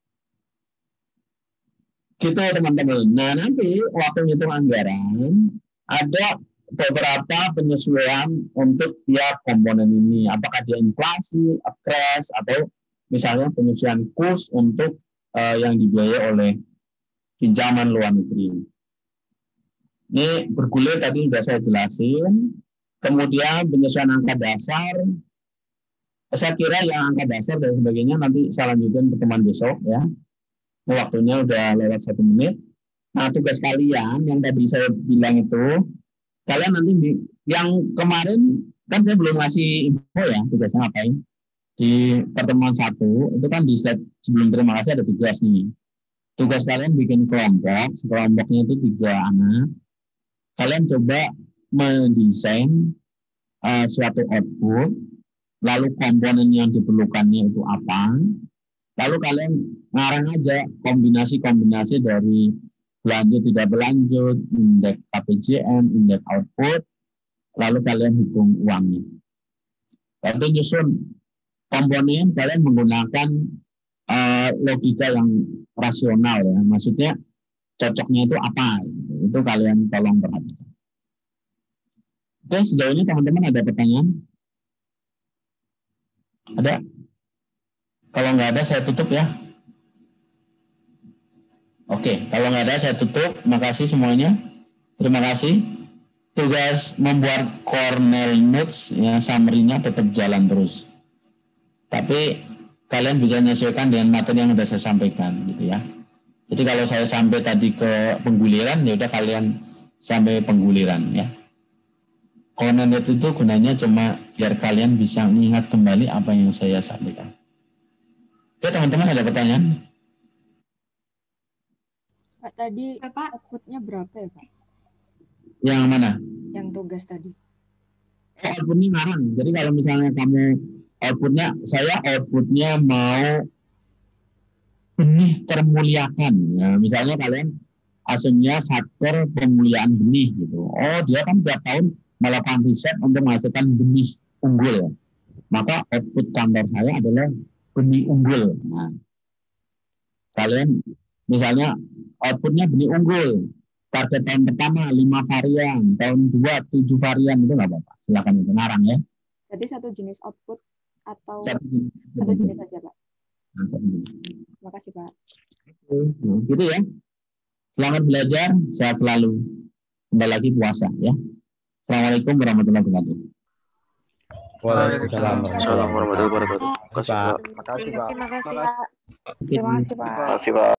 Gitu teman-teman. Nah nanti waktu ngitung anggaran ada beberapa penyesuaian untuk tiap komponen ini. Apakah dia inflasi, crash, atau misalnya penyesuaian kurs untuk yang dibiayai oleh pinjaman luar negeri. Ini bergulir tadi sudah saya jelasin. Kemudian penyesuaian angka dasar. Saya kira yang angka dasar dan sebagainya nanti saya lanjutkan pertemuan besok ya. Waktunya udah lewat 1 menit. Nah tugas kalian yang tadi saya bilang itu, kalian nanti yang kemarin kan saya belum ngasih info ya tugasnya ngapain. Di pertemuan 1 itu kan di slide sebelum terima kasih ada tugas nih. Tugas kalian bikin kelompok, kelompoknya itu 3 anak. Kalian coba mendesain suatu output, lalu komponen yang diperlukannya itu apa, lalu kalian ngarang aja kombinasi-kombinasi dari berlanjut tidak berlanjut, indeks KPJM, indeks output, lalu kalian hitung uangnya. Lalu nyusun komponen, kalian menggunakan logika yang rasional ya, maksudnya cocoknya itu apa, itu kalian tolong perhatikan. Oke, sejauh ini teman-teman ada pertanyaan? Ada? Kalau nggak ada saya tutup ya. Oke, kalau nggak ada saya tutup. Makasih semuanya. Terima kasih. Tugas membuat Cornell Notes ya, summary-nya tetap jalan terus. Tapi kalian bisa menyesuaikan dengan materi yang sudah saya sampaikan gitu ya. Jadi kalau saya sampai tadi ke pengguliran, ya udah kalian sampai pengguliran ya. Cornell Notes itu gunanya cuma biar kalian bisa mengingat kembali apa yang saya sampaikan. Oke teman-teman, ada pertanyaan? Pak, tadi outputnya berapa ya Pak? Yang mana? Yang tugas tadi. Outputnya ngarang. Jadi kalau misalnya kamu outputnya mau benih termuliakan. Ya, misalnya kalian asumsinya sektor pemuliaan benih gitu. Oh dia kan tiap tahun melakukan riset untuk menghasilkan benih unggul. Maka output kantor saya adalah benih unggul. Nah, kalian misalnya outputnya benih unggul. Target tahun pertama 5 varian, tahun 2 7 varian, itu nggak apa-apa. Silakan itu ngarang ya. Jadi satu jenis output atau Satu jenis saja Pak? Terima kasih Pak. Nah, gitu ya. Selamat belajar, sehat selalu. Kembali lagi puasa ya. Assalamualaikum warahmatullahi wabarakatuh. Waalaikumsalam warahmatullahi wabarakatuh. Terima kasih Pak. Terima kasih Pak. Terima kasih Pak. Terima kasih Pak.